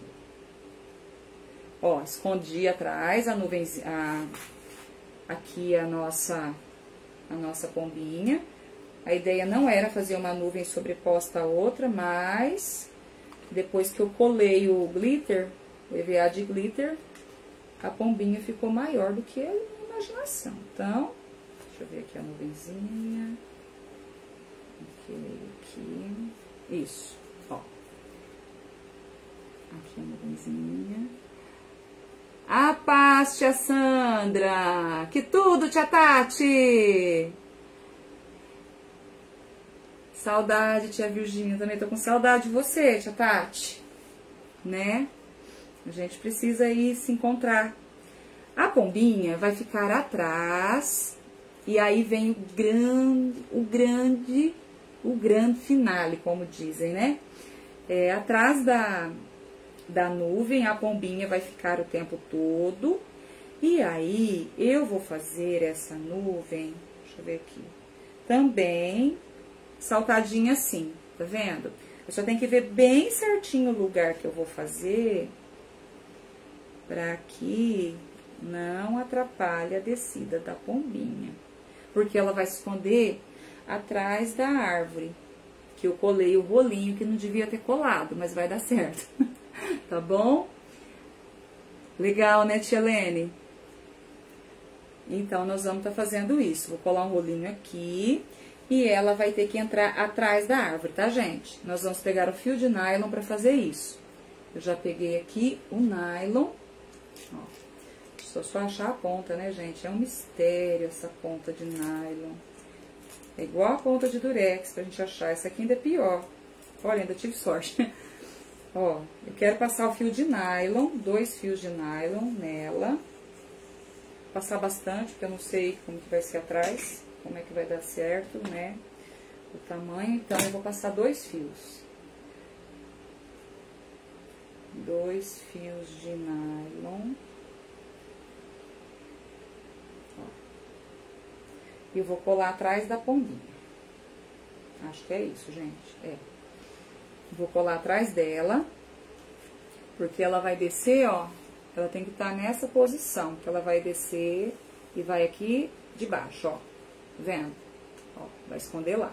Ó, escondi atrás a nuvem, aqui a nossa pombinha. A ideia não era fazer uma nuvem sobreposta a outra, mas depois que eu colei o glitter, o EVA de glitter, a pombinha ficou maior do que a minha imaginação. Então, deixa eu ver aqui a nuvenzinha. Aqui. Isso, ó. Aqui a nuvenzinha. A paz, tia Sandra! Que tudo, tia Tati! Saudade, tia Virgínia. Também tô com saudade de você, tia Tati. Né? A gente precisa aí se encontrar. A pombinha vai ficar atrás. E aí vem o grande finale, como dizem, né? Atrás da nuvem, a pombinha vai ficar o tempo todo. E aí, eu vou fazer essa nuvem, deixa eu ver aqui, também saltadinha assim, tá vendo? Eu só tenho que ver bem certinho o lugar que eu vou fazer, pra que não atrapalhe a descida da pombinha. Porque ela vai se esconder atrás da árvore, que eu colei o rolinho que não devia ter colado, mas vai dar certo. Tá bom? Legal, né, tia Lene? Então, nós vamos estar fazendo isso. Vou colar um rolinho aqui e ela vai ter que entrar atrás da árvore, tá, gente? Nós vamos pegar o fio de nylon pra fazer isso. Eu já peguei aqui o nylon. Ó. Só achar a ponta, né, gente? É um mistério essa ponta de nylon. É igual a ponta de durex pra gente achar. Essa aqui ainda é pior. Olha, ainda tive sorte. Ó, eu quero passar o fio de nylon, 2 fios de nylon nela. Passar bastante, porque eu não sei como que vai ser atrás, como é que vai dar certo, né? O tamanho, então eu vou passar 2 fios. 2 fios de nylon. E vou colar atrás da pombinha. Acho que é isso, gente. Vou colar atrás dela, porque ela vai descer, ó. Ela tem que estar nessa posição, que ela vai descer e vai aqui de baixo, ó. Tá vendo? Ó, vai esconder lá.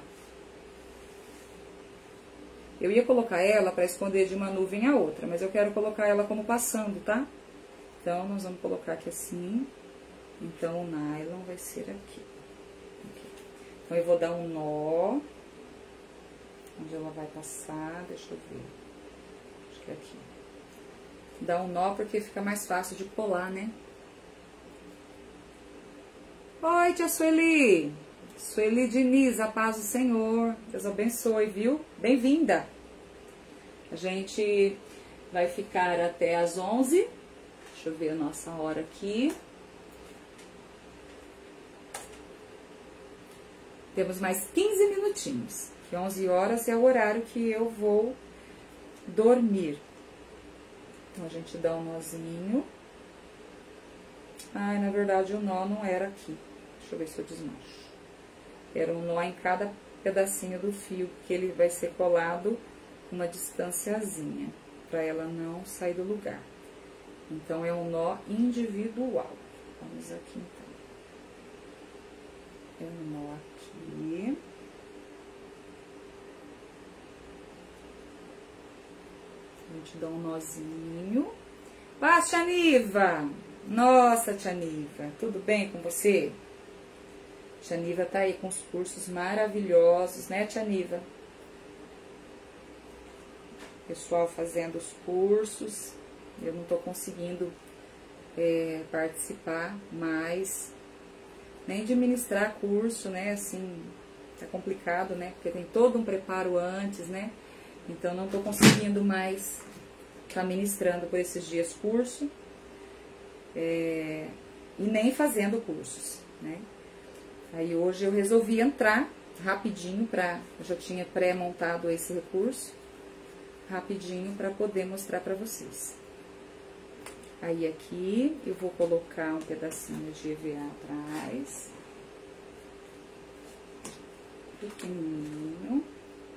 Eu ia colocar ela pra esconder de uma nuvem a outra, mas eu quero colocar ela como passando, tá? Então, nós vamos colocar aqui assim. Então, o nylon vai ser aqui. Então, eu vou dar um nó, onde ela vai passar, deixa eu ver, acho que é aqui. Dá um nó porque fica mais fácil de colar, né? Oi, tia Sueli! Sueli Diniz, a paz do Senhor, Deus abençoe, viu? Bem-vinda! A gente vai ficar até às 11, deixa eu ver a nossa hora aqui. Temos mais 15 minutinhos, que 11 horas é o horário que eu vou dormir. Então, a gente dá um nozinho. Ai, na verdade, o nó não era aqui. Deixa eu ver se eu desmancho. Era um nó em cada pedacinho do fio, que ele vai ser colado uma distanciazinha, para ela não sair do lugar. Então, é um nó individual. Vamos aqui, então. É um nó aqui. A gente dá um nozinho. Paz, tia Niva! Nossa, tia Niva, tudo bem com você? Tia Niva tá aí com os cursos maravilhosos, né, tia Niva? Pessoal fazendo os cursos. Eu não tô conseguindo participar mais, nem de ministrar curso, né, assim, tá complicado, né, porque tem todo um preparo antes, né, então não tô conseguindo mais tá ministrando por esses dias curso, e nem fazendo cursos, né. Aí hoje eu resolvi entrar rapidinho eu já tinha pré-montado esse recurso, rapidinho para poder mostrar para vocês. Aí aqui eu vou colocar um pedacinho de EVA atrás, pequenininho.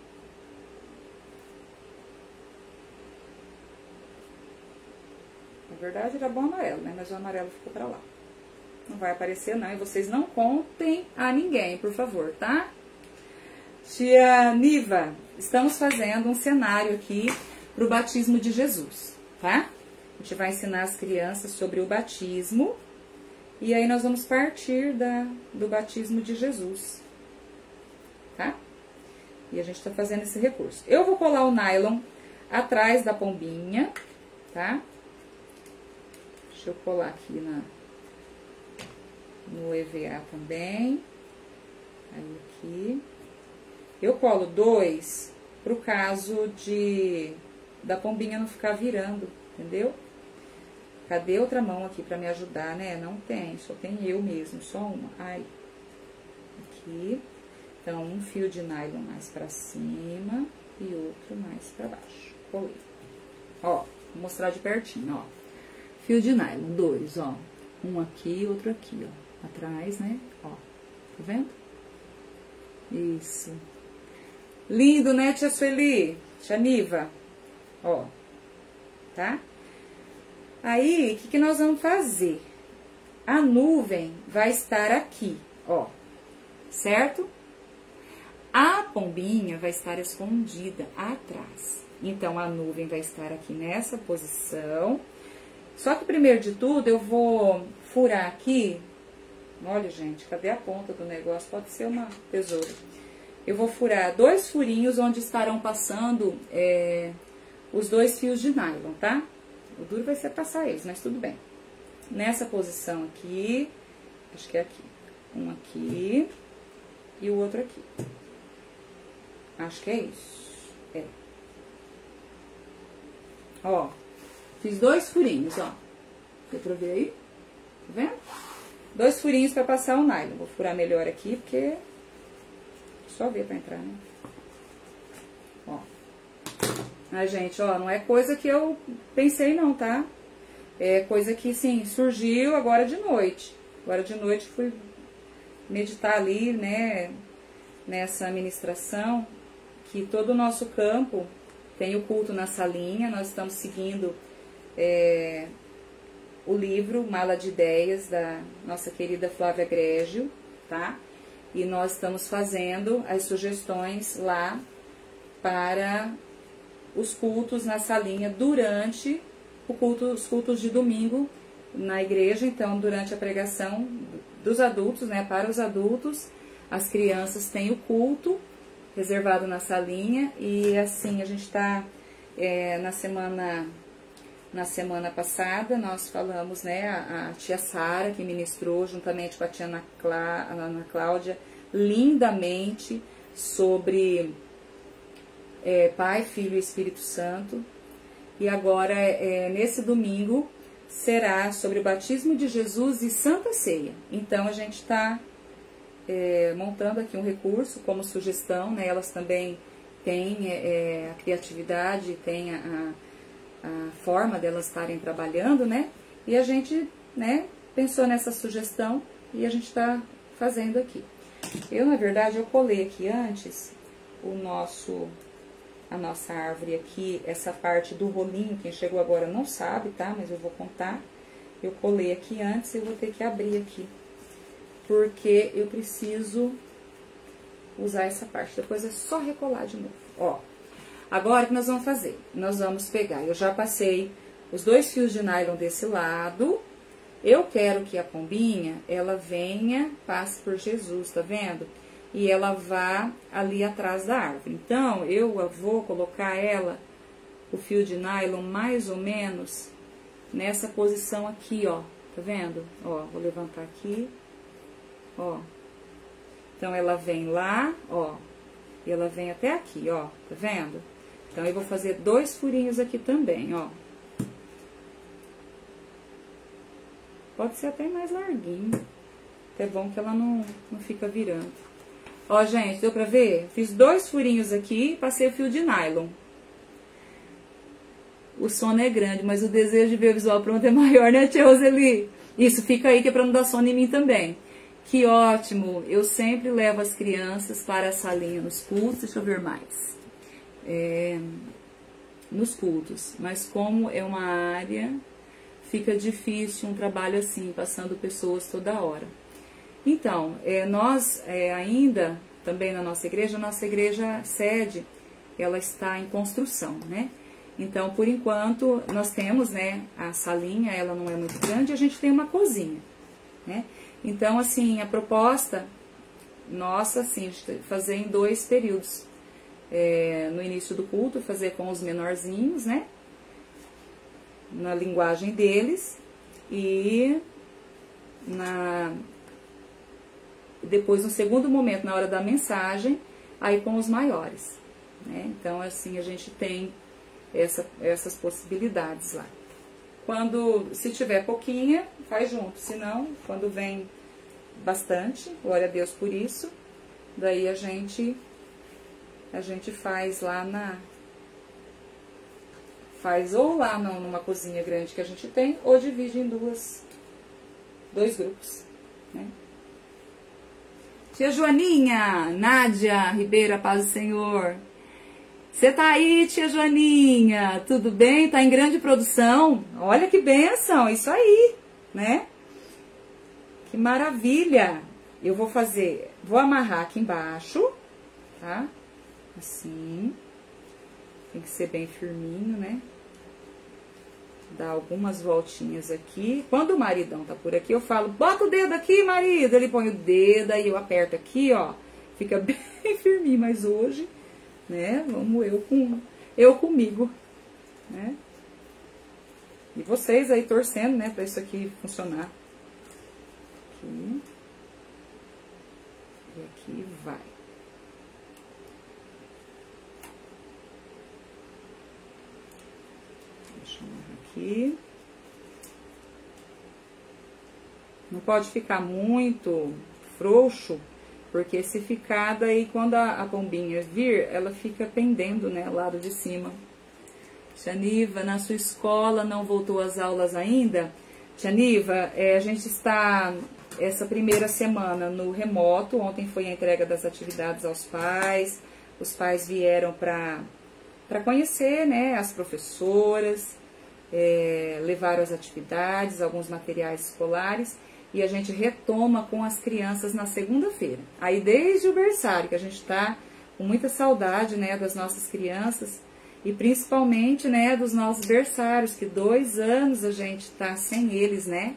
Na verdade era bom amarelo, né? Mas o amarelo ficou pra lá. Não vai aparecer não, e vocês não contem a ninguém, por favor, tá? Tia Niva, estamos fazendo um cenário aqui pro batismo de Jesus, tá? A gente vai ensinar as crianças sobre o batismo. E aí nós vamos partir do batismo de Jesus, tá? E a gente tá fazendo esse recurso. Eu vou colar o nylon atrás da pombinha, tá? Deixa eu colar aqui no EVA também. Aí aqui. Eu colo 2 pro caso da pombinha não ficar virando, entendeu? Cadê outra mão aqui pra me ajudar, né? Não tem, só tem eu mesmo, só uma. Ai. Aqui. Então, um fio de nylon mais pra cima e outro mais pra baixo. Colei. Ó, vou mostrar de pertinho, ó. Fio de nylon, 2, ó. Um aqui e outro aqui, ó. Atrás, né? Ó, tá vendo? Isso. Lindo, né, tia Sueli? Tia Niva? Ó, tá? Aí, o que nós vamos fazer? A nuvem vai estar aqui, ó. Certo? A pombinha vai estar escondida atrás. Então, a nuvem vai estar aqui nessa posição. Só que, primeiro de tudo, eu vou furar aqui. Olha, gente, cadê a ponta do negócio? Pode ser uma tesoura. Eu vou furar 2 furinhos onde estarão passando os 2 fios de nylon, tá? O duro vai ser passar eles, mas tudo bem. Nessa posição aqui, acho que é aqui. Um aqui e o outro aqui. Acho que é isso. É. Ó, fiz 2 furinhos, ó. Deu pra ver aí? Tá vendo? 2 furinhos pra passar o nylon. Vou furar melhor aqui, porque... Só ver pra entrar, né? Ó. Mas, gente, ó, não é coisa que eu pensei não, tá? É coisa que, sim, surgiu agora de noite. Agora de noite fui meditar ali, né? Nessa ministração, que todo o nosso campo tem o culto na salinha. Nós estamos seguindo o livro Mala de Ideias, da nossa querida Flávia Grégio, tá? E nós estamos fazendo as sugestões lá para os cultos na salinha durante os cultos de domingo na igreja. Então, durante a pregação dos adultos, né, para os adultos, as crianças têm o culto reservado na salinha. E assim, a gente está na semana passada, nós falamos, né, a tia Sara, que ministrou juntamente com a tia Ana Cláudia, lindamente, sobre Pai, Filho e Espírito Santo. E agora, nesse domingo, será sobre o batismo de Jesus e Santa Ceia. Então, a gente está montando aqui um recurso como sugestão, né? Elas também têm a criatividade, têm a forma delas estarem trabalhando, né? E a gente, né, pensou nessa sugestão e a gente está fazendo aqui. Eu, na verdade, eu colei aqui antes a nossa árvore aqui, essa parte do rolinho. Quem chegou agora não sabe, tá? Mas eu vou contar. Eu colei aqui antes e eu vou ter que abrir aqui, porque eu preciso usar essa parte. Depois é só recolar de novo, ó. Agora, o que nós vamos fazer? Nós vamos pegar, eu já passei os 2 fios de nylon desse lado. Eu quero que a pombinha, ela venha, passe por Jesus, tá vendo? E ela vá ali atrás da árvore. Então, eu vou colocar o fio de nylon, mais ou menos nessa posição aqui, ó. Tá vendo? Ó, vou levantar aqui, ó. Então, ela vem lá, ó. E ela vem até aqui, ó. Tá vendo? Então, eu vou fazer 2 furinhos aqui também, ó. Pode ser até mais larguinho. É bom que ela não fica virando. Ó, gente, deu pra ver? Fiz 2 furinhos aqui e passei o fio de nylon. O sono é grande, mas o desejo de ver o visual pronto é maior, né, tia Roseli? Isso, fica aí que é pra não dar sono em mim também. Que ótimo! Eu sempre levo as crianças para a salinha nos cultos. Deixa eu ver mais. Nos cultos. Mas como é uma área, fica difícil um trabalho assim, passando pessoas toda hora. Então, nós ainda, também na nossa igreja sede, ela está em construção, né? Então, por enquanto, nós temos, né, a salinha, ela não é muito grande, a gente tem uma cozinha, né? Então, assim, a proposta nossa, assim, fazer em 2 períodos. no início do culto, fazer com os menorzinhos, né? Na linguagem deles. E depois, no segundo momento, na hora da mensagem, aí com os maiores, né? Então, assim, a gente tem essas possibilidades lá. Se tiver pouquinha, faz junto. Se não, quando vem bastante, glória a Deus por isso, daí a gente faz lá faz ou lá numa cozinha grande que a gente tem, ou divide em dois grupos, né? Tia Joaninha, Nádia Ribeira, paz do Senhor. Você tá aí, tia Joaninha? Tudo bem? Tá em grande produção? Olha que bênção, isso aí, né? Que maravilha! Eu vou amarrar aqui embaixo, tá? Assim. Tem que ser bem firminho, né? Dar algumas voltinhas aqui. Quando o maridão tá por aqui, eu falo, bota o dedo aqui, marido. Ele põe o dedo, aí eu aperto aqui, ó. Fica bem firminho, mas hoje, né? Vamos eu comigo, né? E vocês aí torcendo, né? Pra isso aqui funcionar. Aqui. E aqui vai. Deixa eu amarrar aqui. Não pode ficar muito frouxo, porque se ficar, daí quando a pombinha vir, ela fica pendendo, né, lado de cima. Tia Niva, na sua escola não voltou às aulas ainda? Tia Niva, a gente está essa primeira semana no remoto. Ontem foi a entrega das atividades aos pais. Os pais vieram para conhecer, né, as professoras, levaram as atividades, alguns materiais escolares. E a gente retoma com as crianças na segunda-feira. Aí desde o berçário, que a gente tá com muita saudade, né, das nossas crianças. E principalmente, né, dos nossos berçários, que 2 anos a gente tá sem eles, né.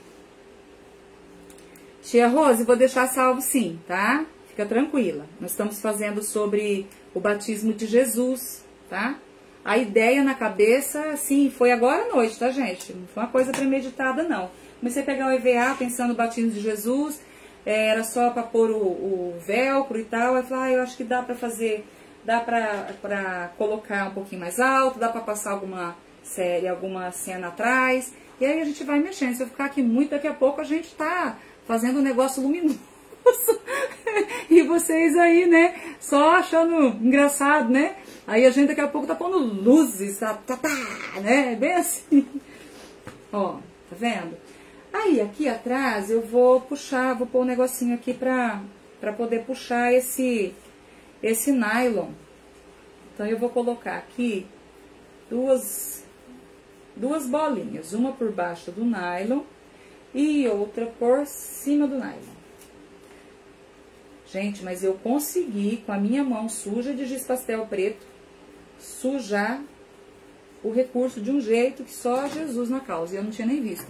Tia Rose, vou deixar salvo sim, tá? Fica tranquila. Nós estamos fazendo sobre o batismo de Jesus, tá? A ideia na cabeça, assim, foi agora à noite, tá, gente? Não foi uma coisa premeditada, não. Comecei a pegar o EVA pensando no batismo de Jesus, era só para pôr o velcro e tal. Aí eu falei, eu acho que dá para fazer, dá para colocar um pouquinho mais alto, dá para passar alguma cena atrás. E aí a gente vai mexendo. Se eu ficar aqui muito, daqui a pouco a gente tá fazendo um negócio luminoso. E vocês aí, né, só achando engraçado, né? Aí a gente daqui a pouco tá pondo luzes, tá, né? Bem assim. Ó, tá vendo? Aí, aqui atrás, eu vou puxar, vou pôr um negocinho aqui pra poder puxar esse nylon. Então, eu vou colocar aqui duas bolinhas, uma por baixo do nylon e outra por cima do nylon. Gente, mas eu consegui, com a minha mão suja de giz pastel preto, sujar o recurso de um jeito que só Jesus na causa, e eu não tinha nem visto.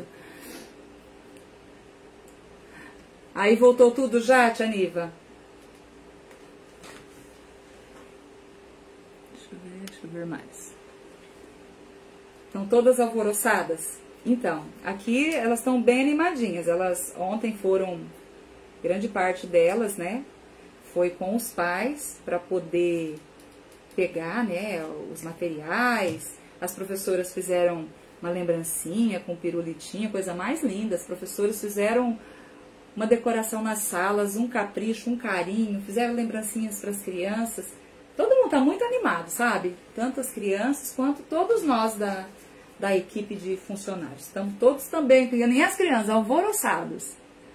Aí voltou tudo já, tia Niva? Deixa eu ver mais. Estão todas alvoroçadas? Então, aqui elas estão bem animadinhas. Elas ontem foram, grande parte delas, né? Foi com os pais para poder pegar, né, os materiais. As professoras fizeram uma lembrancinha com pirulitinha, coisa mais linda. As professoras fizeram uma decoração nas salas, um capricho, um carinho, fizeram lembrancinhas para as crianças. Todo mundo tá muito animado, sabe? Tanto as crianças quanto todos nós da equipe de funcionários. Estamos todos também, nem as crianças, alvoroçados.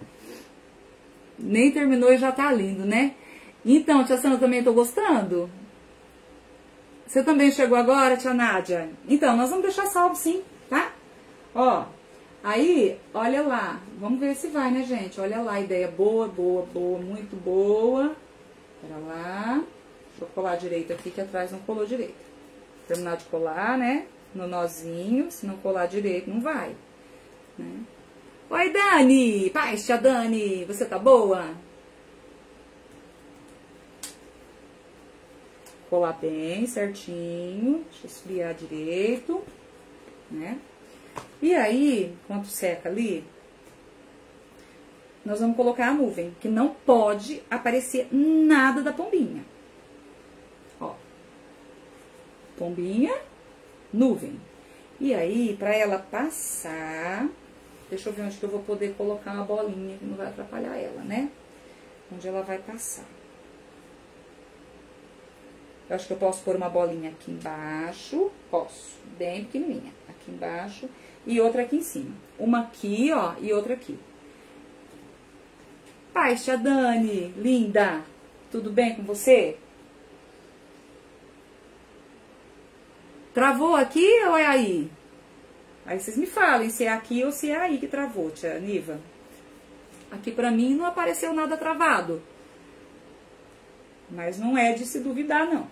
Nem terminou e já tá lindo, né? Então, tia Sandra, também tô gostando? Você também chegou agora, tia Nádia? Então, nós vamos deixar salvo sim, tá? Ó, aí, olha lá. Vamos ver se vai, né, gente? Olha lá, ideia boa, boa, boa, muito boa. Pera lá. Deixa eu colar direito aqui, que atrás não colou direito. Terminar de colar, né? No nozinho. Se não colar direito, não vai. Né? Oi, Dani! Paz, tia Dani! Você tá boa? colar bem certinho, deixa eu esfriar direito, né? E aí, enquanto seca ali, nós vamos colocar a nuvem, que não pode aparecer nada da pombinha. Ó, pombinha, nuvem. E aí, pra ela passar, deixa eu ver onde que eu vou poder colocar uma bolinha, que não vai atrapalhar ela, né? Onde ela vai passar. Eu acho que eu posso pôr uma bolinha aqui embaixo, posso, bem pequenininha, aqui embaixo, e outra aqui em cima. Uma aqui, ó, e outra aqui. Paz, tia Dani, linda, tudo bem com você? Travou aqui ou é aí? Aí vocês me falem se é aqui ou se é aí que travou, tia Niva. Aqui pra mim não apareceu nada travado. Mas não é de se duvidar, não.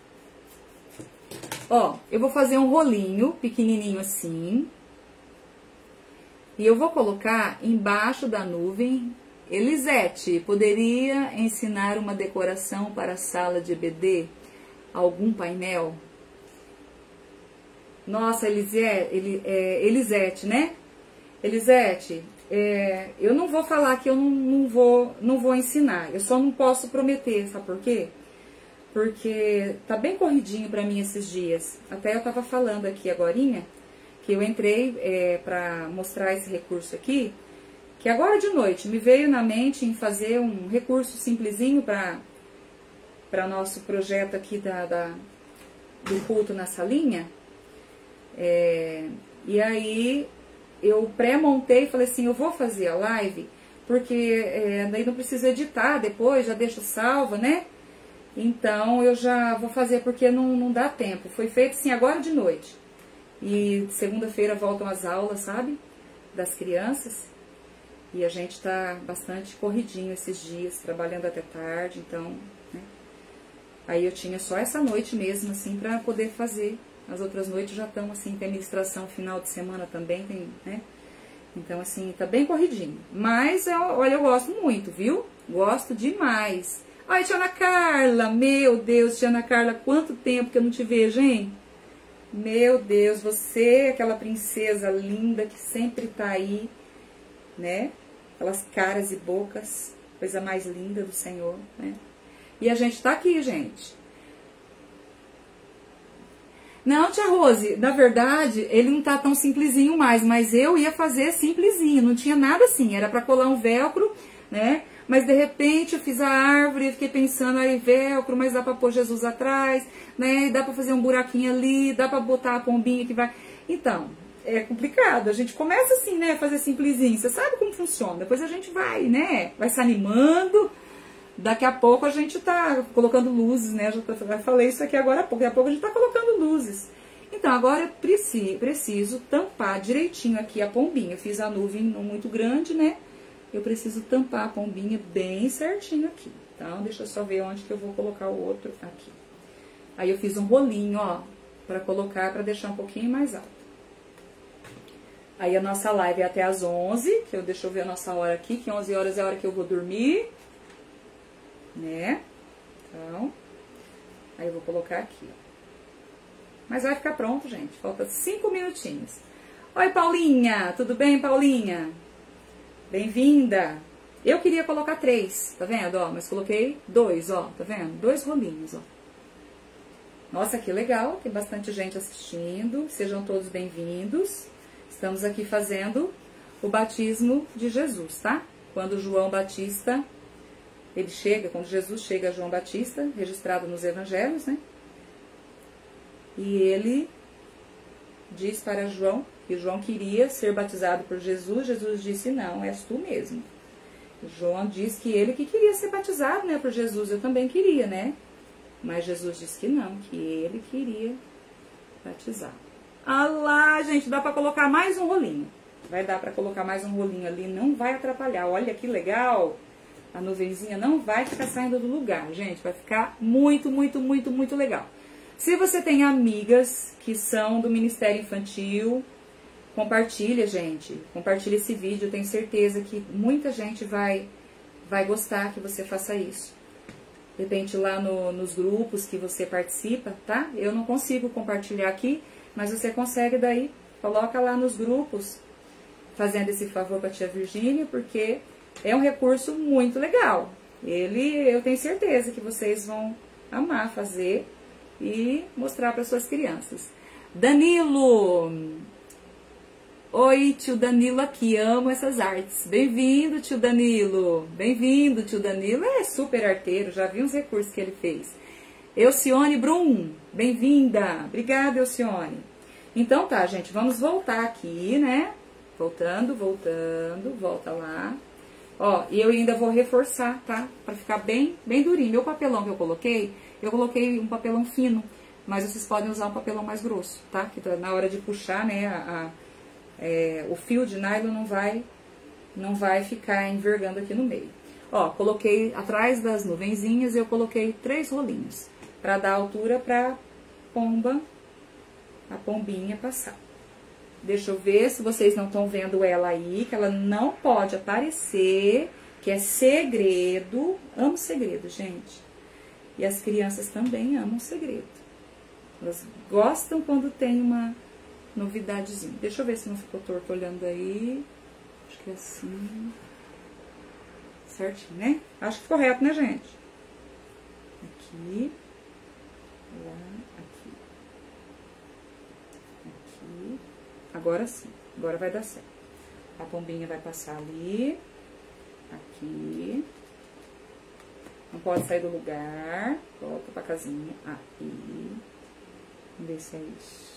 Ó, eu vou fazer um rolinho pequenininho assim. E eu vou colocar embaixo da nuvem. Elisete, poderia ensinar uma decoração para a sala de EBD? Algum painel? Nossa, Elisete, né? Elisete, eu não vou falar que eu não vou ensinar. Eu só não posso prometer, sabe por quê? Porque tá bem corridinho pra mim esses dias. Até eu tava falando aqui agorinha, que eu entrei pra mostrar esse recurso aqui, que agora de noite me veio na mente em fazer um recurso simplesinho para nosso projeto aqui do culto na salinha. E aí eu pré-montei e falei assim, eu vou fazer a live, porque daí não precisa editar depois, já deixo salva, né? Então eu já vou fazer porque não dá tempo. Foi feito assim agora de noite. E segunda-feira voltam as aulas, sabe? Das crianças. E a gente tá bastante corridinho esses dias, trabalhando até tarde, então, né? Aí eu tinha só essa noite mesmo, assim, pra poder fazer. As outras noites já estão, assim, tem ministração final de semana também, tem, né? Então, assim, tá bem corridinho. Mas, olha, eu gosto muito, viu? Gosto demais. Ai, tia Ana Carla, meu Deus, tia Ana Carla, quanto tempo que eu não te vejo, hein? Meu Deus, você, aquela princesa linda que sempre tá aí, né? Aquelas caras e bocas, coisa mais linda do Senhor, né? E a gente tá aqui, gente. Não, tia Rose, na verdade, ele não tá tão simplesinho mais, mas eu ia fazer simplesinho, não tinha nada assim, era pra colar um velcro, né? Mas de repente eu fiz a árvore, eu fiquei pensando, aí velcro, mas dá pra pôr Jesus atrás, né? Dá pra fazer um buraquinho ali, dá pra botar a pombinha que vai... Então, é complicado, a gente começa assim, né, fazer simplesinho, você sabe como funciona, depois a gente vai, né, vai se animando, daqui a pouco a gente tá colocando luzes, né, já falei isso aqui agora há pouco, daqui a pouco a gente tá colocando luzes. Então, agora eu preciso tampar direitinho aqui a pombinha, eu fiz a nuvem não muito grande, né, eu preciso tampar a pombinha bem certinho aqui, então deixa eu só ver onde que eu vou colocar o outro aqui. Aí eu fiz um rolinho, ó, pra colocar, pra deixar um pouquinho mais alto. Aí a nossa live é até às 11, deixa eu ver a nossa hora aqui, que 11 horas é a hora que eu vou dormir, né? Então, aí eu vou colocar aqui, ó. Mas vai ficar pronto, gente, falta 5 minutinhos. Oi, Paulinha, tudo bem, Paulinha? Bem-vinda. Eu queria colocar 3, tá vendo, ó, mas coloquei 2, ó, tá vendo? 2 rolinhos, ó. Nossa, que legal, tem bastante gente assistindo, sejam todos bem-vindos. Estamos aqui fazendo o batismo de Jesus, tá? Quando João Batista, quando Jesus chega a João Batista, registrado nos evangelhos, né? E ele diz para João que João queria ser batizado por Jesus. Jesus disse, não, és tu mesmo. João diz que ele que queria ser batizado, né, por Jesus. Eu também queria, né? Mas Jesus disse que não, que ele queria batizar. Ah lá, gente, dá pra colocar mais um rolinho. Vai dar pra colocar mais um rolinho ali, não vai atrapalhar. Olha que legal. A nuvenzinha não vai ficar saindo do lugar, gente. Vai ficar muito, muito, muito, muito legal. Se você tem amigas que são do Ministério Infantil, compartilha, gente. Compartilha esse vídeo. Eu tenho certeza que muita gente vai gostar que você faça isso. de repente lá nos grupos que você participa, tá? Eu não consigo compartilhar aqui, mas você consegue daí, coloca lá nos grupos, fazendo esse favor para a tia Virgínia, porque é um recurso muito legal. Eu tenho certeza que vocês vão amar fazer e mostrar para suas crianças. Danilo! Oi, tio Danilo aqui, amo essas artes. Bem-vindo, tio Danilo. Bem-vindo, tio Danilo. É super arteiro, já vi uns recursos que ele fez. Elcione Brum, bem-vinda. Obrigada, Elcione. Então tá, gente, vamos voltar aqui, né? Voltando, volta lá. Ó, e eu ainda vou reforçar, tá? Pra ficar bem durinho. Meu papelão que eu coloquei um papelão fino, mas vocês podem usar um papelão mais grosso, tá? Que na hora de puxar, né, o fio de nylon não vai ficar envergando aqui no meio. Ó, coloquei atrás das nuvenzinhas, eu coloquei 3 rolinhos, pra dar altura pra a pombinha passar. Deixa eu ver se vocês não estão vendo ela aí, que ela não pode aparecer, que é segredo. Amo segredo, gente. E as crianças também amam segredo. Elas gostam quando tem uma novidadezinha. Deixa eu ver se não ficou torto olhando aí. Acho que é assim. Certinho, né? Acho que ficou reto, né, gente? Aqui. Lá, aqui. Aqui. Agora sim. Agora vai dar certo. A pombinha vai passar ali. Aqui. Não pode sair do lugar. Volta pra casinha. Aí. Vamos ver se é isso.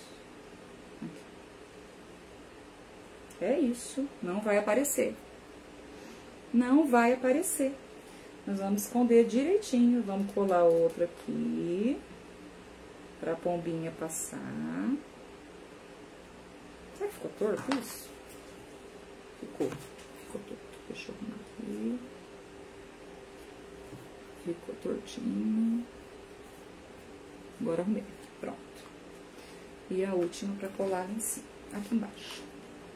Aqui. É isso. Não vai aparecer. Não vai aparecer. Nós vamos esconder direitinho. Vamos colar outro aqui. Pra pombinha passar. Será que ficou torto isso? Ficou torto. Deixa eu arrumar aqui. Ficou tortinho. Agora arrumei. Pronto. E a última pra colar em cima. Aqui embaixo.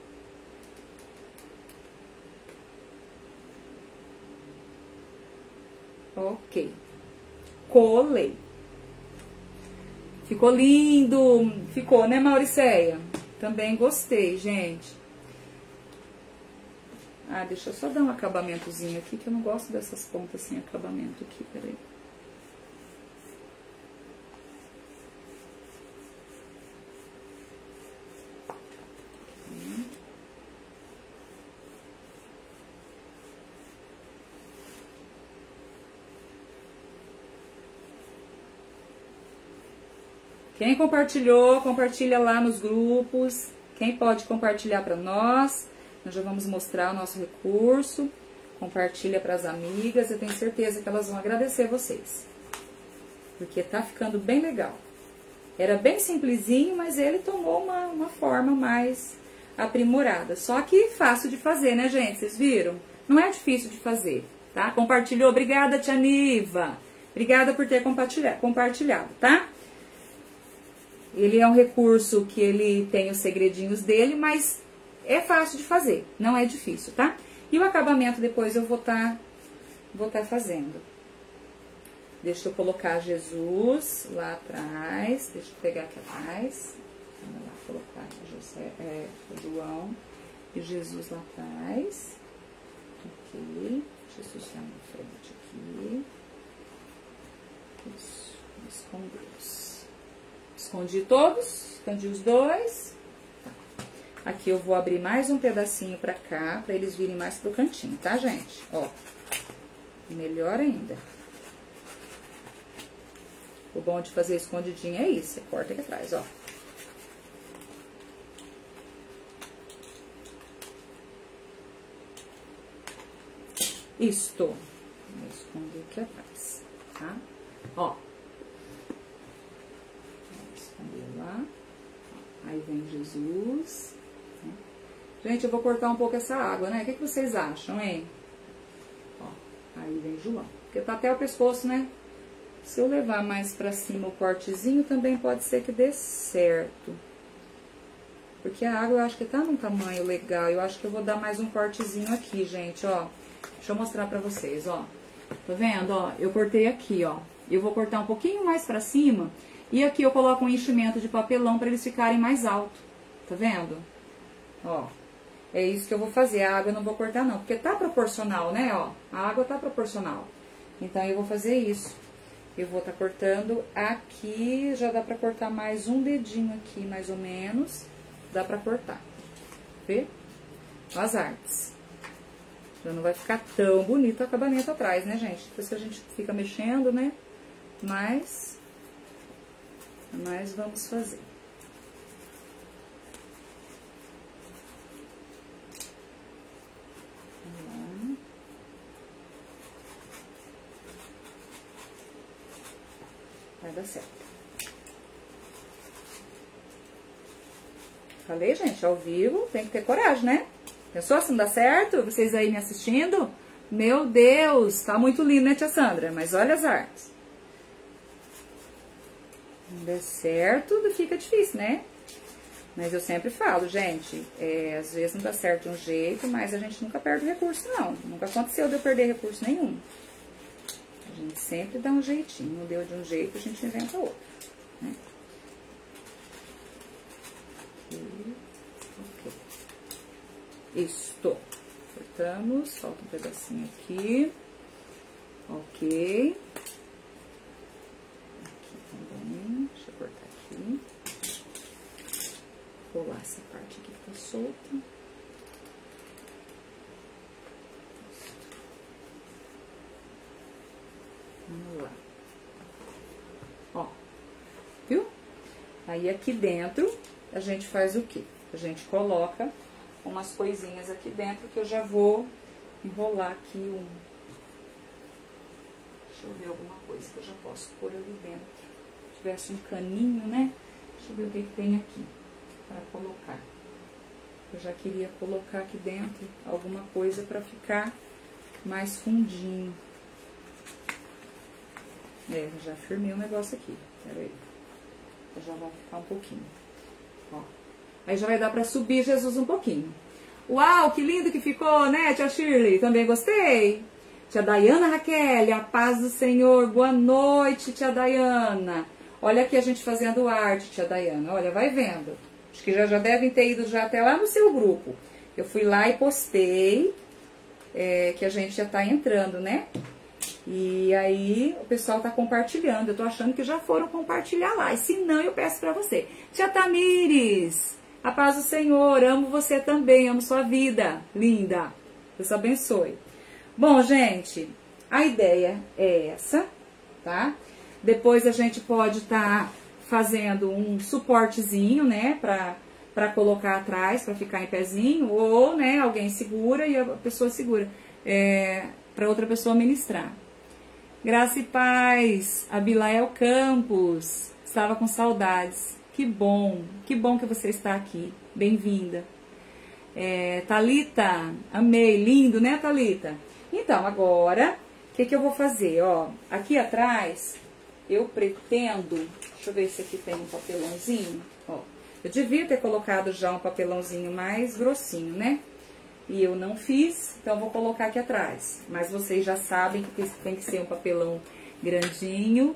Ok. Colei. Ficou lindo. Ficou, né, Mauriceia? Também gostei, gente. Ah, deixa eu só dar um acabamentozinho aqui, que eu não gosto dessas pontas sem acabamento aqui, peraí. Quem compartilhou, compartilha lá nos grupos. Quem pode compartilhar para nós, nós já vamos mostrar o nosso recurso. Compartilha para as amigas, eu tenho certeza que elas vão agradecer vocês. Porque tá ficando bem legal. Era bem simplesinho, mas ele tomou uma forma mais aprimorada. Só que fácil de fazer, né, gente? Vocês viram? Não é difícil de fazer, tá? Compartilhou, obrigada, tia Niva. Obrigada por ter compartilhado, tá? Ele é um recurso que ele tem os segredinhos dele, mas é fácil de fazer, não é difícil, tá? E o acabamento depois eu vou tá fazendo. Deixa eu colocar Jesus lá atrás, deixa eu pegar aqui atrás. Vamos lá, colocar João e Jesus lá atrás. Aqui, Jesus lá na frente aqui. Isso, escondeu-os. Escondi todos, escondi os dois. Tá. Aqui eu vou abrir mais um pedacinho pra cá, pra eles virem mais pro cantinho, tá, gente? Ó, melhor ainda. O bom de fazer escondidinho é isso, você corta aqui atrás, ó. Isto. Vou esconder aqui atrás, tá? Ó. Lá. Aí vem Jesus. Né? Gente, eu vou cortar um pouco essa água, né? O que vocês acham, hein? Ó, aí vem João. Porque tá até o pescoço, né? Se eu levar mais pra cima o cortezinho, também pode ser que dê certo. Porque a água eu acho que tá num tamanho legal. Eu acho que eu vou dar mais um cortezinho aqui, gente, ó. Deixa eu mostrar pra vocês, ó. Tá vendo, ó? Eu cortei aqui, ó. Eu vou cortar um pouquinho mais pra cima. E aqui eu coloco um enchimento de papelão pra eles ficarem mais altos. Tá vendo? Ó. É isso que eu vou fazer. A água eu não vou cortar não, porque tá proporcional, né, ó. A água tá proporcional. Então, eu vou fazer isso. Eu vou tá cortando aqui. Já dá pra cortar mais um dedinho aqui, mais ou menos. Dá pra cortar. Vê? As artes. Já não vai ficar tão bonito o acabamento atrás, né, gente? Depois que a gente fica mexendo, né? Mas vamos fazer. Vai dar certo. Falei, gente, ao vivo tem que ter coragem, né? Pensou se não dá certo? Vocês aí me assistindo? Meu Deus, tá muito lindo, né, tia Sandra? Mas olha as artes. Não der certo, fica difícil, né? Mas eu sempre falo, gente, às vezes não dá certo de um jeito, mas a gente nunca perde recurso, não. Nunca aconteceu de eu perder recurso nenhum. A gente sempre dá um jeitinho. Não deu de um jeito, a gente inventa outro, né? Ok. Isto. Cortamos, falta um pedacinho aqui. Ok. Aqui também. Deixa eu cortar aqui. Vou colar essa parte aqui que tá solta. Vamos lá. Ó. Viu? Aí aqui dentro a gente faz o quê? A gente coloca umas coisinhas aqui dentro que eu já vou enrolar aqui um... Deixa eu ver alguma coisa que eu já posso pôr ali dentro. Se tivesse um caninho, né? Deixa eu ver o que tem aqui para colocar. Eu já queria colocar aqui dentro alguma coisa para ficar mais fundinho. Eu já firmei o negócio aqui. Pera aí. Eu já vou ficar um pouquinho. Ó. Aí já vai dar pra subir Jesus um pouquinho. Uau, que lindo que ficou, né, tia Shirley? Também gostei. Tia Dayana Raquel, a paz do Senhor. Boa noite, tia Dayana. Olha aqui a gente fazendo arte, tia Dayana. Olha, vai vendo. Acho que já devem ter ido já até lá no seu grupo. Eu fui lá e postei que a gente já tá entrando, né? E aí o pessoal tá compartilhando. Eu tô achando que já foram compartilhar lá. E se não, eu peço pra você. Tia Tamires, a paz do Senhor, amo você também, amo sua vida, linda. Deus abençoe. Bom, gente, a ideia é essa, tá? Depois a gente pode estar fazendo um suportezinho, né, pra colocar atrás, pra ficar em pezinho, ou, né, alguém segura e a pessoa segura, pra outra pessoa ministrar. Graça e paz, Abilael Campos, estava com saudades. Que bom que você está aqui, bem-vinda. Thalita, amei, lindo, né, Thalita? Então, agora, o que eu vou fazer? Ó, aqui atrás, eu pretendo, deixa eu ver se aqui tem um papelãozinho, ó. Eu devia ter colocado já um papelãozinho mais grossinho, né? E eu não fiz, então vou colocar aqui atrás. Mas vocês já sabem que tem que ser um papelão grandinho.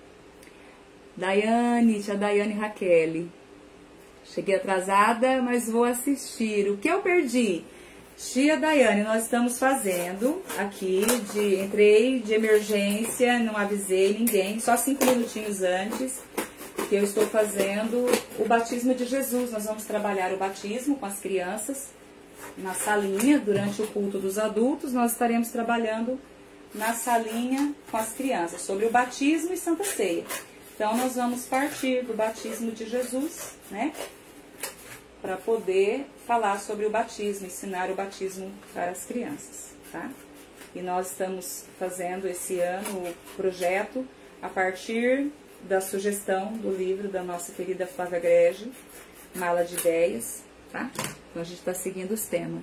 Daiane, tia Daiane Raquel. Cheguei atrasada, mas vou assistir. O que eu perdi? Tia Daiane, nós estamos fazendo aqui, entrei de emergência, não avisei ninguém, só 5 minutinhos antes, que eu estou fazendo o batismo de Jesus. Nós vamos trabalhar o batismo com as crianças. Na salinha, durante o culto dos adultos, nós estaremos trabalhando na salinha com as crianças, sobre o batismo e Santa Ceia. Então, nós vamos partir do batismo de Jesus, né? Para poder falar sobre o batismo, ensinar o batismo para as crianças, tá? E nós estamos fazendo esse ano o projeto a partir da sugestão do livro da nossa querida Flávia Grege, Mala de Ideias, tá? Então, a gente está seguindo os temas.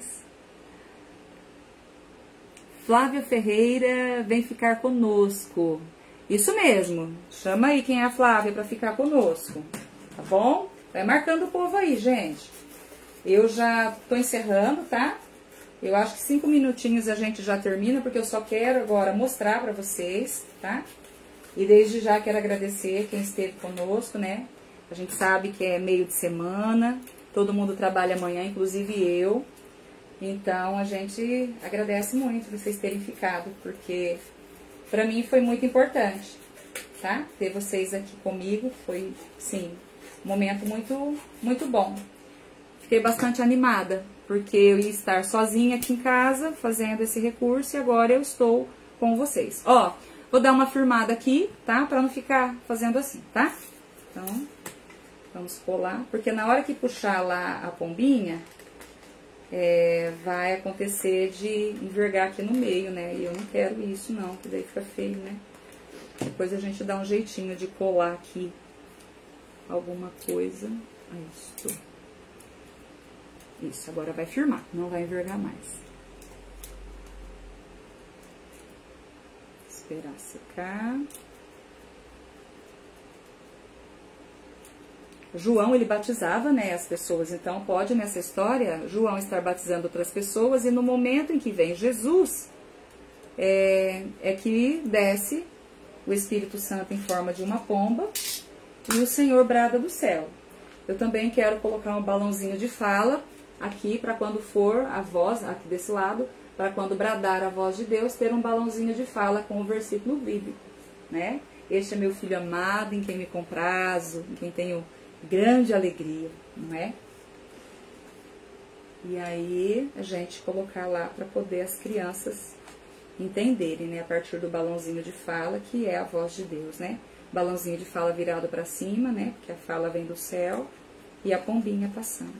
Flávia Ferreira vem ficar conosco. Isso mesmo. Chama aí quem é a Flávia para ficar conosco. Tá bom? Vai marcando o povo aí, gente. Eu já tô encerrando, tá? Eu acho que 5 minutinhos a gente já termina, porque eu só quero agora mostrar pra vocês, tá? E desde já quero agradecer quem esteve conosco, né? A gente sabe que é meio de semana, todo mundo trabalha amanhã, inclusive eu. Então, a gente agradece muito vocês terem ficado, porque pra mim foi muito importante, tá? Ter vocês aqui comigo foi, sim, um momento muito bom. Fiquei bastante animada, porque eu ia estar sozinha aqui em casa, fazendo esse recurso, e agora eu estou com vocês. Ó, vou dar uma firmada aqui, tá? Pra não ficar fazendo assim, tá? Então, vamos colar, porque na hora que puxar lá a pombinha, vai acontecer de envergar aqui no meio, né? E eu não quero isso não, que daí fica feio, né? Depois a gente dá um jeitinho de colar aqui alguma coisa. Isso, agora vai firmar, não vai envergar mais. Esperar secar. João, ele batizava, né, as pessoas, então pode nessa história João estar batizando outras pessoas, e no momento em que vem Jesus, é que desce o Espírito Santo em forma de uma pomba e o Senhor brada do céu. Eu também quero colocar um balãozinho de fala aqui, para quando for a voz, aqui desse lado, para quando bradar a voz de Deus, ter um balãozinho de fala com o versículo bíblico, né? Este é meu filho amado, em quem me comprazo, em quem tenho grande alegria, não é? E aí, a gente colocar lá para poder as crianças entenderem, né? A partir do balãozinho de fala, que é a voz de Deus, né? Balãozinho de fala virado para cima, né? Porque a fala vem do céu, e a pombinha passando.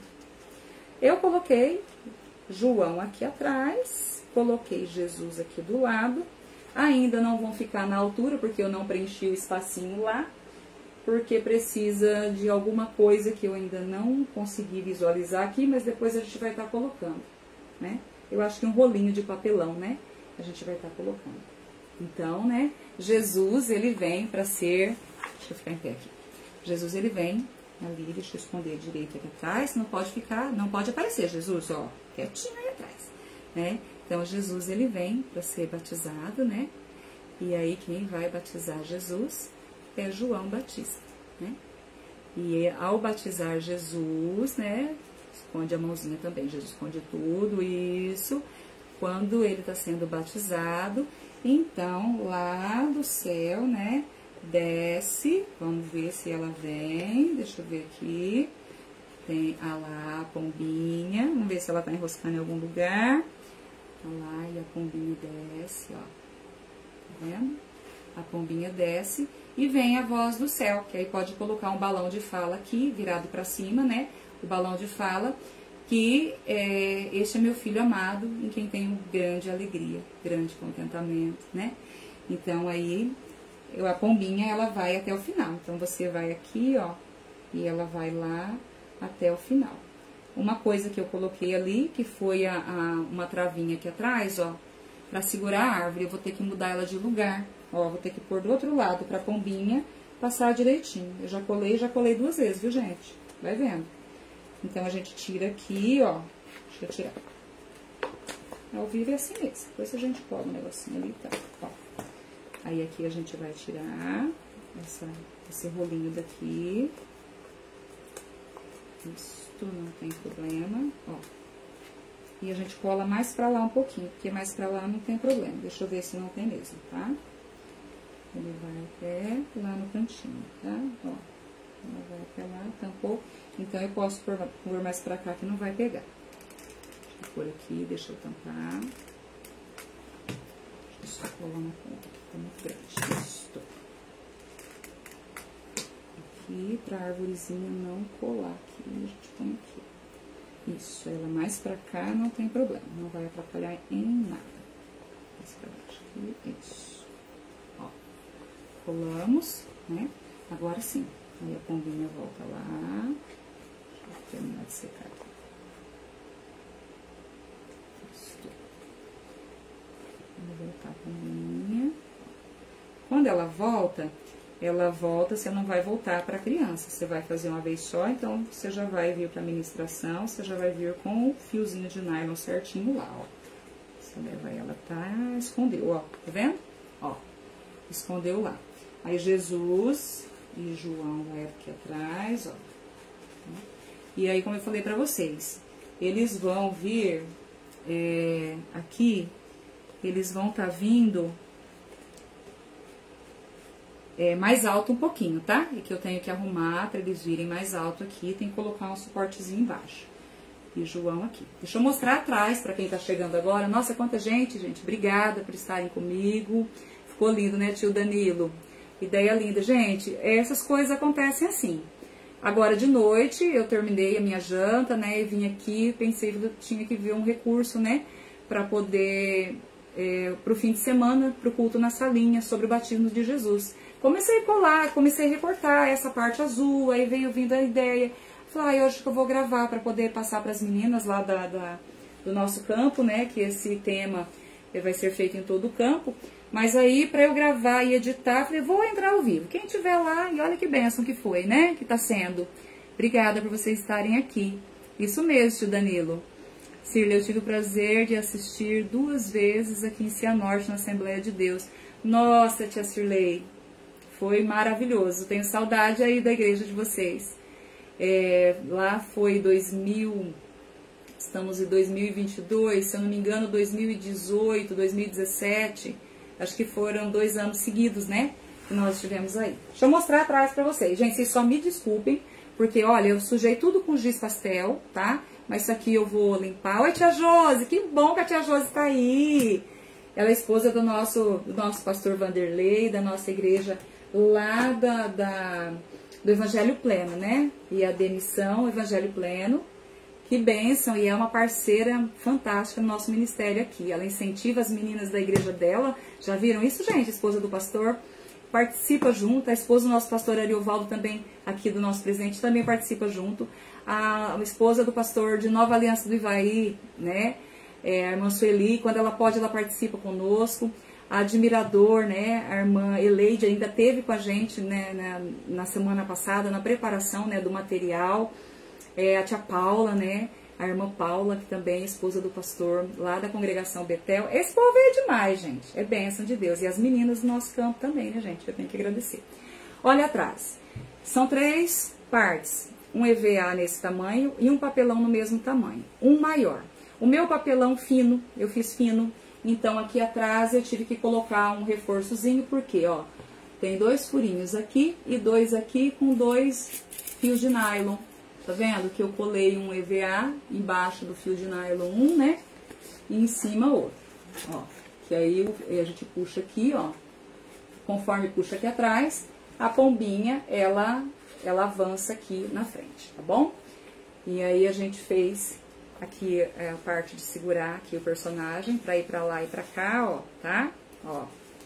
Eu coloquei João aqui atrás, coloquei Jesus aqui do lado. Ainda não vão ficar na altura, porque eu não preenchi o espacinho lá, porque precisa de alguma coisa que eu ainda não consegui visualizar aqui, mas depois a gente vai estar colocando, né? Eu acho que um rolinho de papelão, né? A gente vai estar colocando. Então, né? Jesus, ele vem para ser... Deixa eu ficar em pé aqui. Jesus, ele vem ali, deixa eu esconder direito aqui atrás, não pode ficar, não pode aparecer Jesus, ó, quietinho aí atrás, né? Então, Jesus, ele vem para ser batizado, né? E aí, quem vai batizar Jesus é João Batista, né? E ao batizar Jesus, né, esconde a mãozinha também, Jesus esconde tudo isso. Quando ele está sendo batizado, então lá do céu, né, desce, vamos ver se ela vem, deixa eu ver aqui, tem lá a pombinha, vamos ver se ela tá enroscando em algum lugar, lá, e a pombinha desce, ó, tá vendo? A pombinha desce e vem a voz do céu, que aí pode colocar um balão de fala aqui, virado para cima, né? O balão de fala, que este é meu filho amado, em quem tenho grande alegria, grande contentamento, né? Então, aí, a pombinha, ela vai até o final. Então, você vai aqui, ó, e ela vai lá até o final. Uma coisa que eu coloquei ali, que foi uma travinha aqui atrás, ó, pra segurar a árvore, eu vou ter que mudar ela de lugar. Ó, vou ter que pôr do outro lado pra pombinha passar direitinho. Eu já colei 2 vezes, viu, gente? Vai vendo. Então, a gente tira aqui, ó. Deixa eu tirar. Ao vivo é assim mesmo. Depois a gente cola um negocinho ali, tá? Ó. Aí, aqui a gente vai tirar esse rolinho daqui. Isto não tem problema, ó. E a gente cola mais pra lá um pouquinho, porque mais pra lá não tem problema. Deixa eu ver se não tem mesmo, tá? Ele vai até lá no cantinho, tá? Ó, ela vai até lá, tampou. Então, eu posso pôr mais pra cá que não vai pegar. Deixa eu pôr aqui, deixa eu tampar. Deixa eu só colar uma ponta, que tá muito grande. Isso. Aqui, pra arvorezinha não colar aqui, a gente põe aqui. Isso, ela mais pra cá não tem problema, não vai atrapalhar em nada. Mais pra baixo aqui, isso. Ó, colamos, né? Agora sim, aí a pombinha volta lá. Deixa eu terminar de secar aqui. Isso. Vou voltar a pombinha. Quando ela volta, ela volta, você não vai voltar para a criança, você vai fazer uma vez só, então você já vai vir para a ministração, você já vai vir com o fiozinho de nylon certinho lá, ó. Você leva ela, tá? Escondeu, ó, tá vendo? Ó, escondeu lá. Aí Jesus e João vai aqui atrás, ó. E aí, como eu falei pra vocês, eles vão vir aqui, eles vão tá vindo mais alto um pouquinho, tá? E que eu tenho que arrumar pra eles virem mais alto aqui, tem que colocar um suportezinho embaixo. E João aqui. Deixa eu mostrar atrás pra quem tá chegando agora. Nossa, quanta gente, gente. Obrigada por estarem comigo. Ficou lindo, né, tio Danilo? Ideia linda. Gente, essas coisas acontecem assim. Agora, de noite, eu terminei a minha janta, né, e vim aqui, pensei que eu tinha que ver um recurso, né, pra poder, pro fim de semana, pro culto na salinha, sobre o batismo de Jesus. Comecei a colar, comecei a recortar essa parte azul, aí veio vindo a ideia. Falei, eu acho que eu vou gravar para poder passar para as meninas lá do nosso campo, né, que esse tema vai ser feito em todo o campo. Mas aí, para eu gravar e editar, falei, vou entrar ao vivo. Quem tiver lá, e olha que bênção que foi, né, que tá sendo. Obrigada por vocês estarem aqui. Isso mesmo, tio Danilo. Cirlei, eu tive o prazer de assistir 2 vezes aqui em Cianorte, na Assembleia de Deus. Nossa, tia Cirlei, foi maravilhoso. Tenho saudade aí da igreja de vocês. Lá foi 2000, estamos em 2022, se eu não me engano, 2018, 2017... Acho que foram 2 anos seguidos, né? Que nós estivemos aí. Deixa eu mostrar atrás pra vocês. Gente, vocês só me desculpem, porque, olha, eu sujei tudo com giz pastel, tá? Mas isso aqui eu vou limpar. Oi, tia Josi, que bom que a tia Josi tá aí. Ela é esposa do nosso pastor Vanderlei, da nossa igreja lá do Evangelho Pleno, né? E a demissão, Evangelho Pleno. Que bênção, e é uma parceira fantástica no nosso ministério aqui. Ela incentiva as meninas da igreja dela. Já viram isso, gente? A esposa do pastor participa junto. A esposa do nosso pastor Ariovaldo também, aqui do nosso presidente, também participa junto. A esposa do pastor de Nova Aliança do Ivaí, né? A irmã Sueli, quando ela pode, ela participa conosco. A Admirador, né? A irmã Eleide ainda teve com a gente, né? Na semana passada, na preparação, né, do material. A tia Paula, né, a irmã Paula, que também é esposa do pastor lá da congregação Betel. Esse povo é demais, gente, é bênção de Deus. E as meninas do nosso campo também, né, gente, eu tenho que agradecer. Olha atrás, são 3 partes, um EVA nesse tamanho e um papelão no mesmo tamanho, um maior. O meu papelão fino, eu fiz fino, então aqui atrás eu tive que colocar um reforçozinho, porque, ó, tem 2 furinhos aqui e 2 aqui com 2 fios de nylon. Tá vendo que eu colei um EVA embaixo do fio de nylon 1, né? E em cima outro. Ó, que aí a gente puxa aqui, ó. Conforme puxa aqui atrás, a pombinha, ela avança aqui na frente, tá bom? E aí a gente fez aqui a parte de segurar aqui o personagem pra ir pra lá e pra cá, ó, tá? Ó.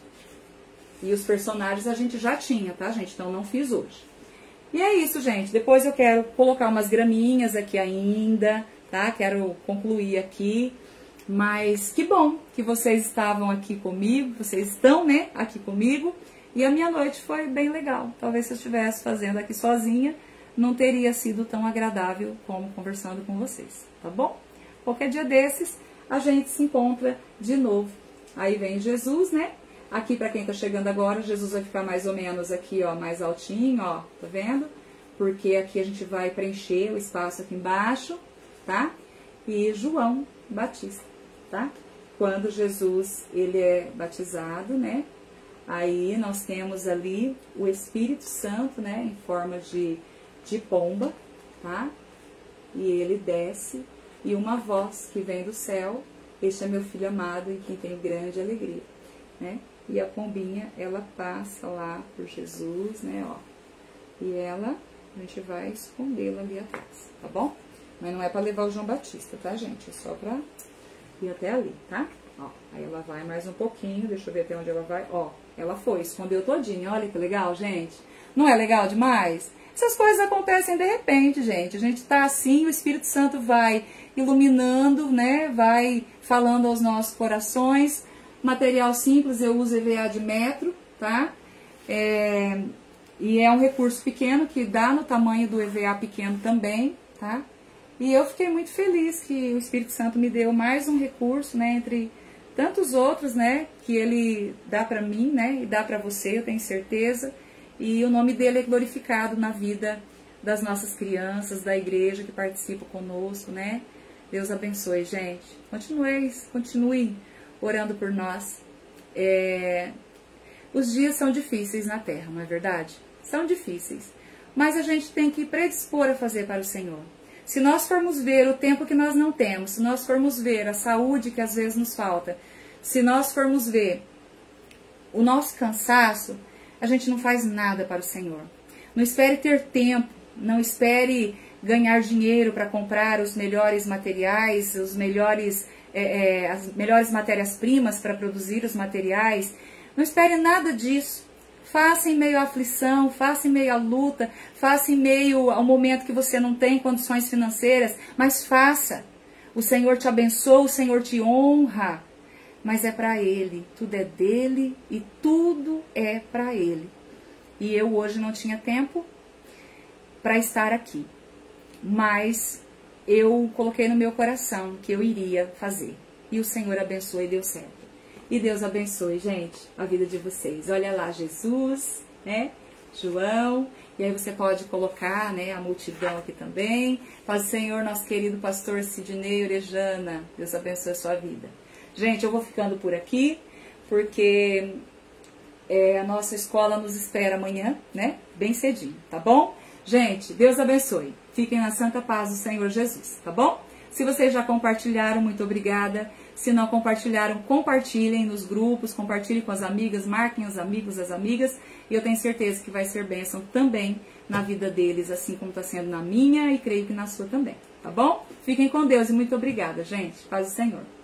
E os personagens a gente já tinha, tá, gente? Então não fiz hoje. E é isso, gente. Depois eu quero colocar umas graminhas aqui ainda, tá? Quero concluir aqui. Mas que bom que vocês estavam aqui comigo, vocês estão, né, aqui comigo. E a minha noite foi bem legal. Talvez se eu estivesse fazendo aqui sozinha, não teria sido tão agradável como conversando com vocês, tá bom? Qualquer dia desses, a gente se encontra de novo. Aí vem Jesus, né? Aqui, para quem tá chegando agora, Jesus vai ficar mais ou menos aqui, ó, mais altinho, ó, tá vendo? Porque aqui a gente vai preencher o espaço aqui embaixo, tá? E João Batista, tá? Quando Jesus, ele é batizado, né? Aí nós temos ali o Espírito Santo, né, em forma de pomba, tá? E ele desce, e uma voz que vem do céu, este é meu filho amado em quem tenho grande alegria, né? E a pombinha, ela passa lá por Jesus, né, ó. E ela, a gente vai escondê-la ali atrás, tá bom? Mas não é pra levar o João Batista, tá, gente? É só pra ir até ali, tá? Ó, aí ela vai mais um pouquinho, deixa eu ver até onde ela vai. Ó, ela foi, escondeu todinha, olha que legal, gente. Não é legal demais? Essas coisas acontecem de repente, gente. A gente tá assim, o Espírito Santo vai iluminando, né? Vai falando aos nossos corações. Material simples, eu uso EVA de metro, tá? E é um recurso pequeno que dá no tamanho do EVA pequeno também, tá? E eu fiquei muito feliz que o Espírito Santo me deu mais um recurso, né, entre tantos outros, né, que ele dá para mim, né, e dá para você, eu tenho certeza. E o nome dele é glorificado na vida das nossas crianças, da igreja que participa conosco, né? Deus abençoe, gente. Continue orando por nós. Os dias são difíceis na terra, não é verdade? São difíceis. Mas a gente tem que predispor a fazer para o Senhor. Se nós formos ver o tempo que nós não temos, se nós formos ver a saúde que às vezes nos falta, se nós formos ver o nosso cansaço, a gente não faz nada para o Senhor. Não espere ter tempo, não espere ganhar dinheiro para comprar os melhores materiais, as melhores matérias-primas para produzir os materiais. Não espere nada disso. Faça em meio à aflição, faça em meio à luta, faça em meio ao momento que você não tem condições financeiras, mas faça. O Senhor te abençoa, o Senhor te honra, mas é para Ele. Tudo é dele e tudo é para Ele. E eu hoje não tinha tempo para estar aqui, mas eu coloquei no meu coração que eu iria fazer. E o Senhor abençoe e deu certo. E Deus abençoe, gente, a vida de vocês. Olha lá, Jesus, né? João. E aí você pode colocar, né, a multidão aqui também. Paz do Senhor, nosso querido pastor Sidney Orejana. Deus abençoe a sua vida. Gente, eu vou ficando por aqui, porque a nossa escola nos espera amanhã, né? Bem cedinho, tá bom? Gente, Deus abençoe. Fiquem na santa paz do Senhor Jesus, tá bom? Se vocês já compartilharam, muito obrigada. Se não compartilharam, compartilhem nos grupos, compartilhem com as amigas, marquem os amigos, as amigas. E eu tenho certeza que vai ser bênção também na vida deles, assim como está sendo na minha e creio que na sua também, tá bom? Fiquem com Deus e muito obrigada, gente. Paz do Senhor.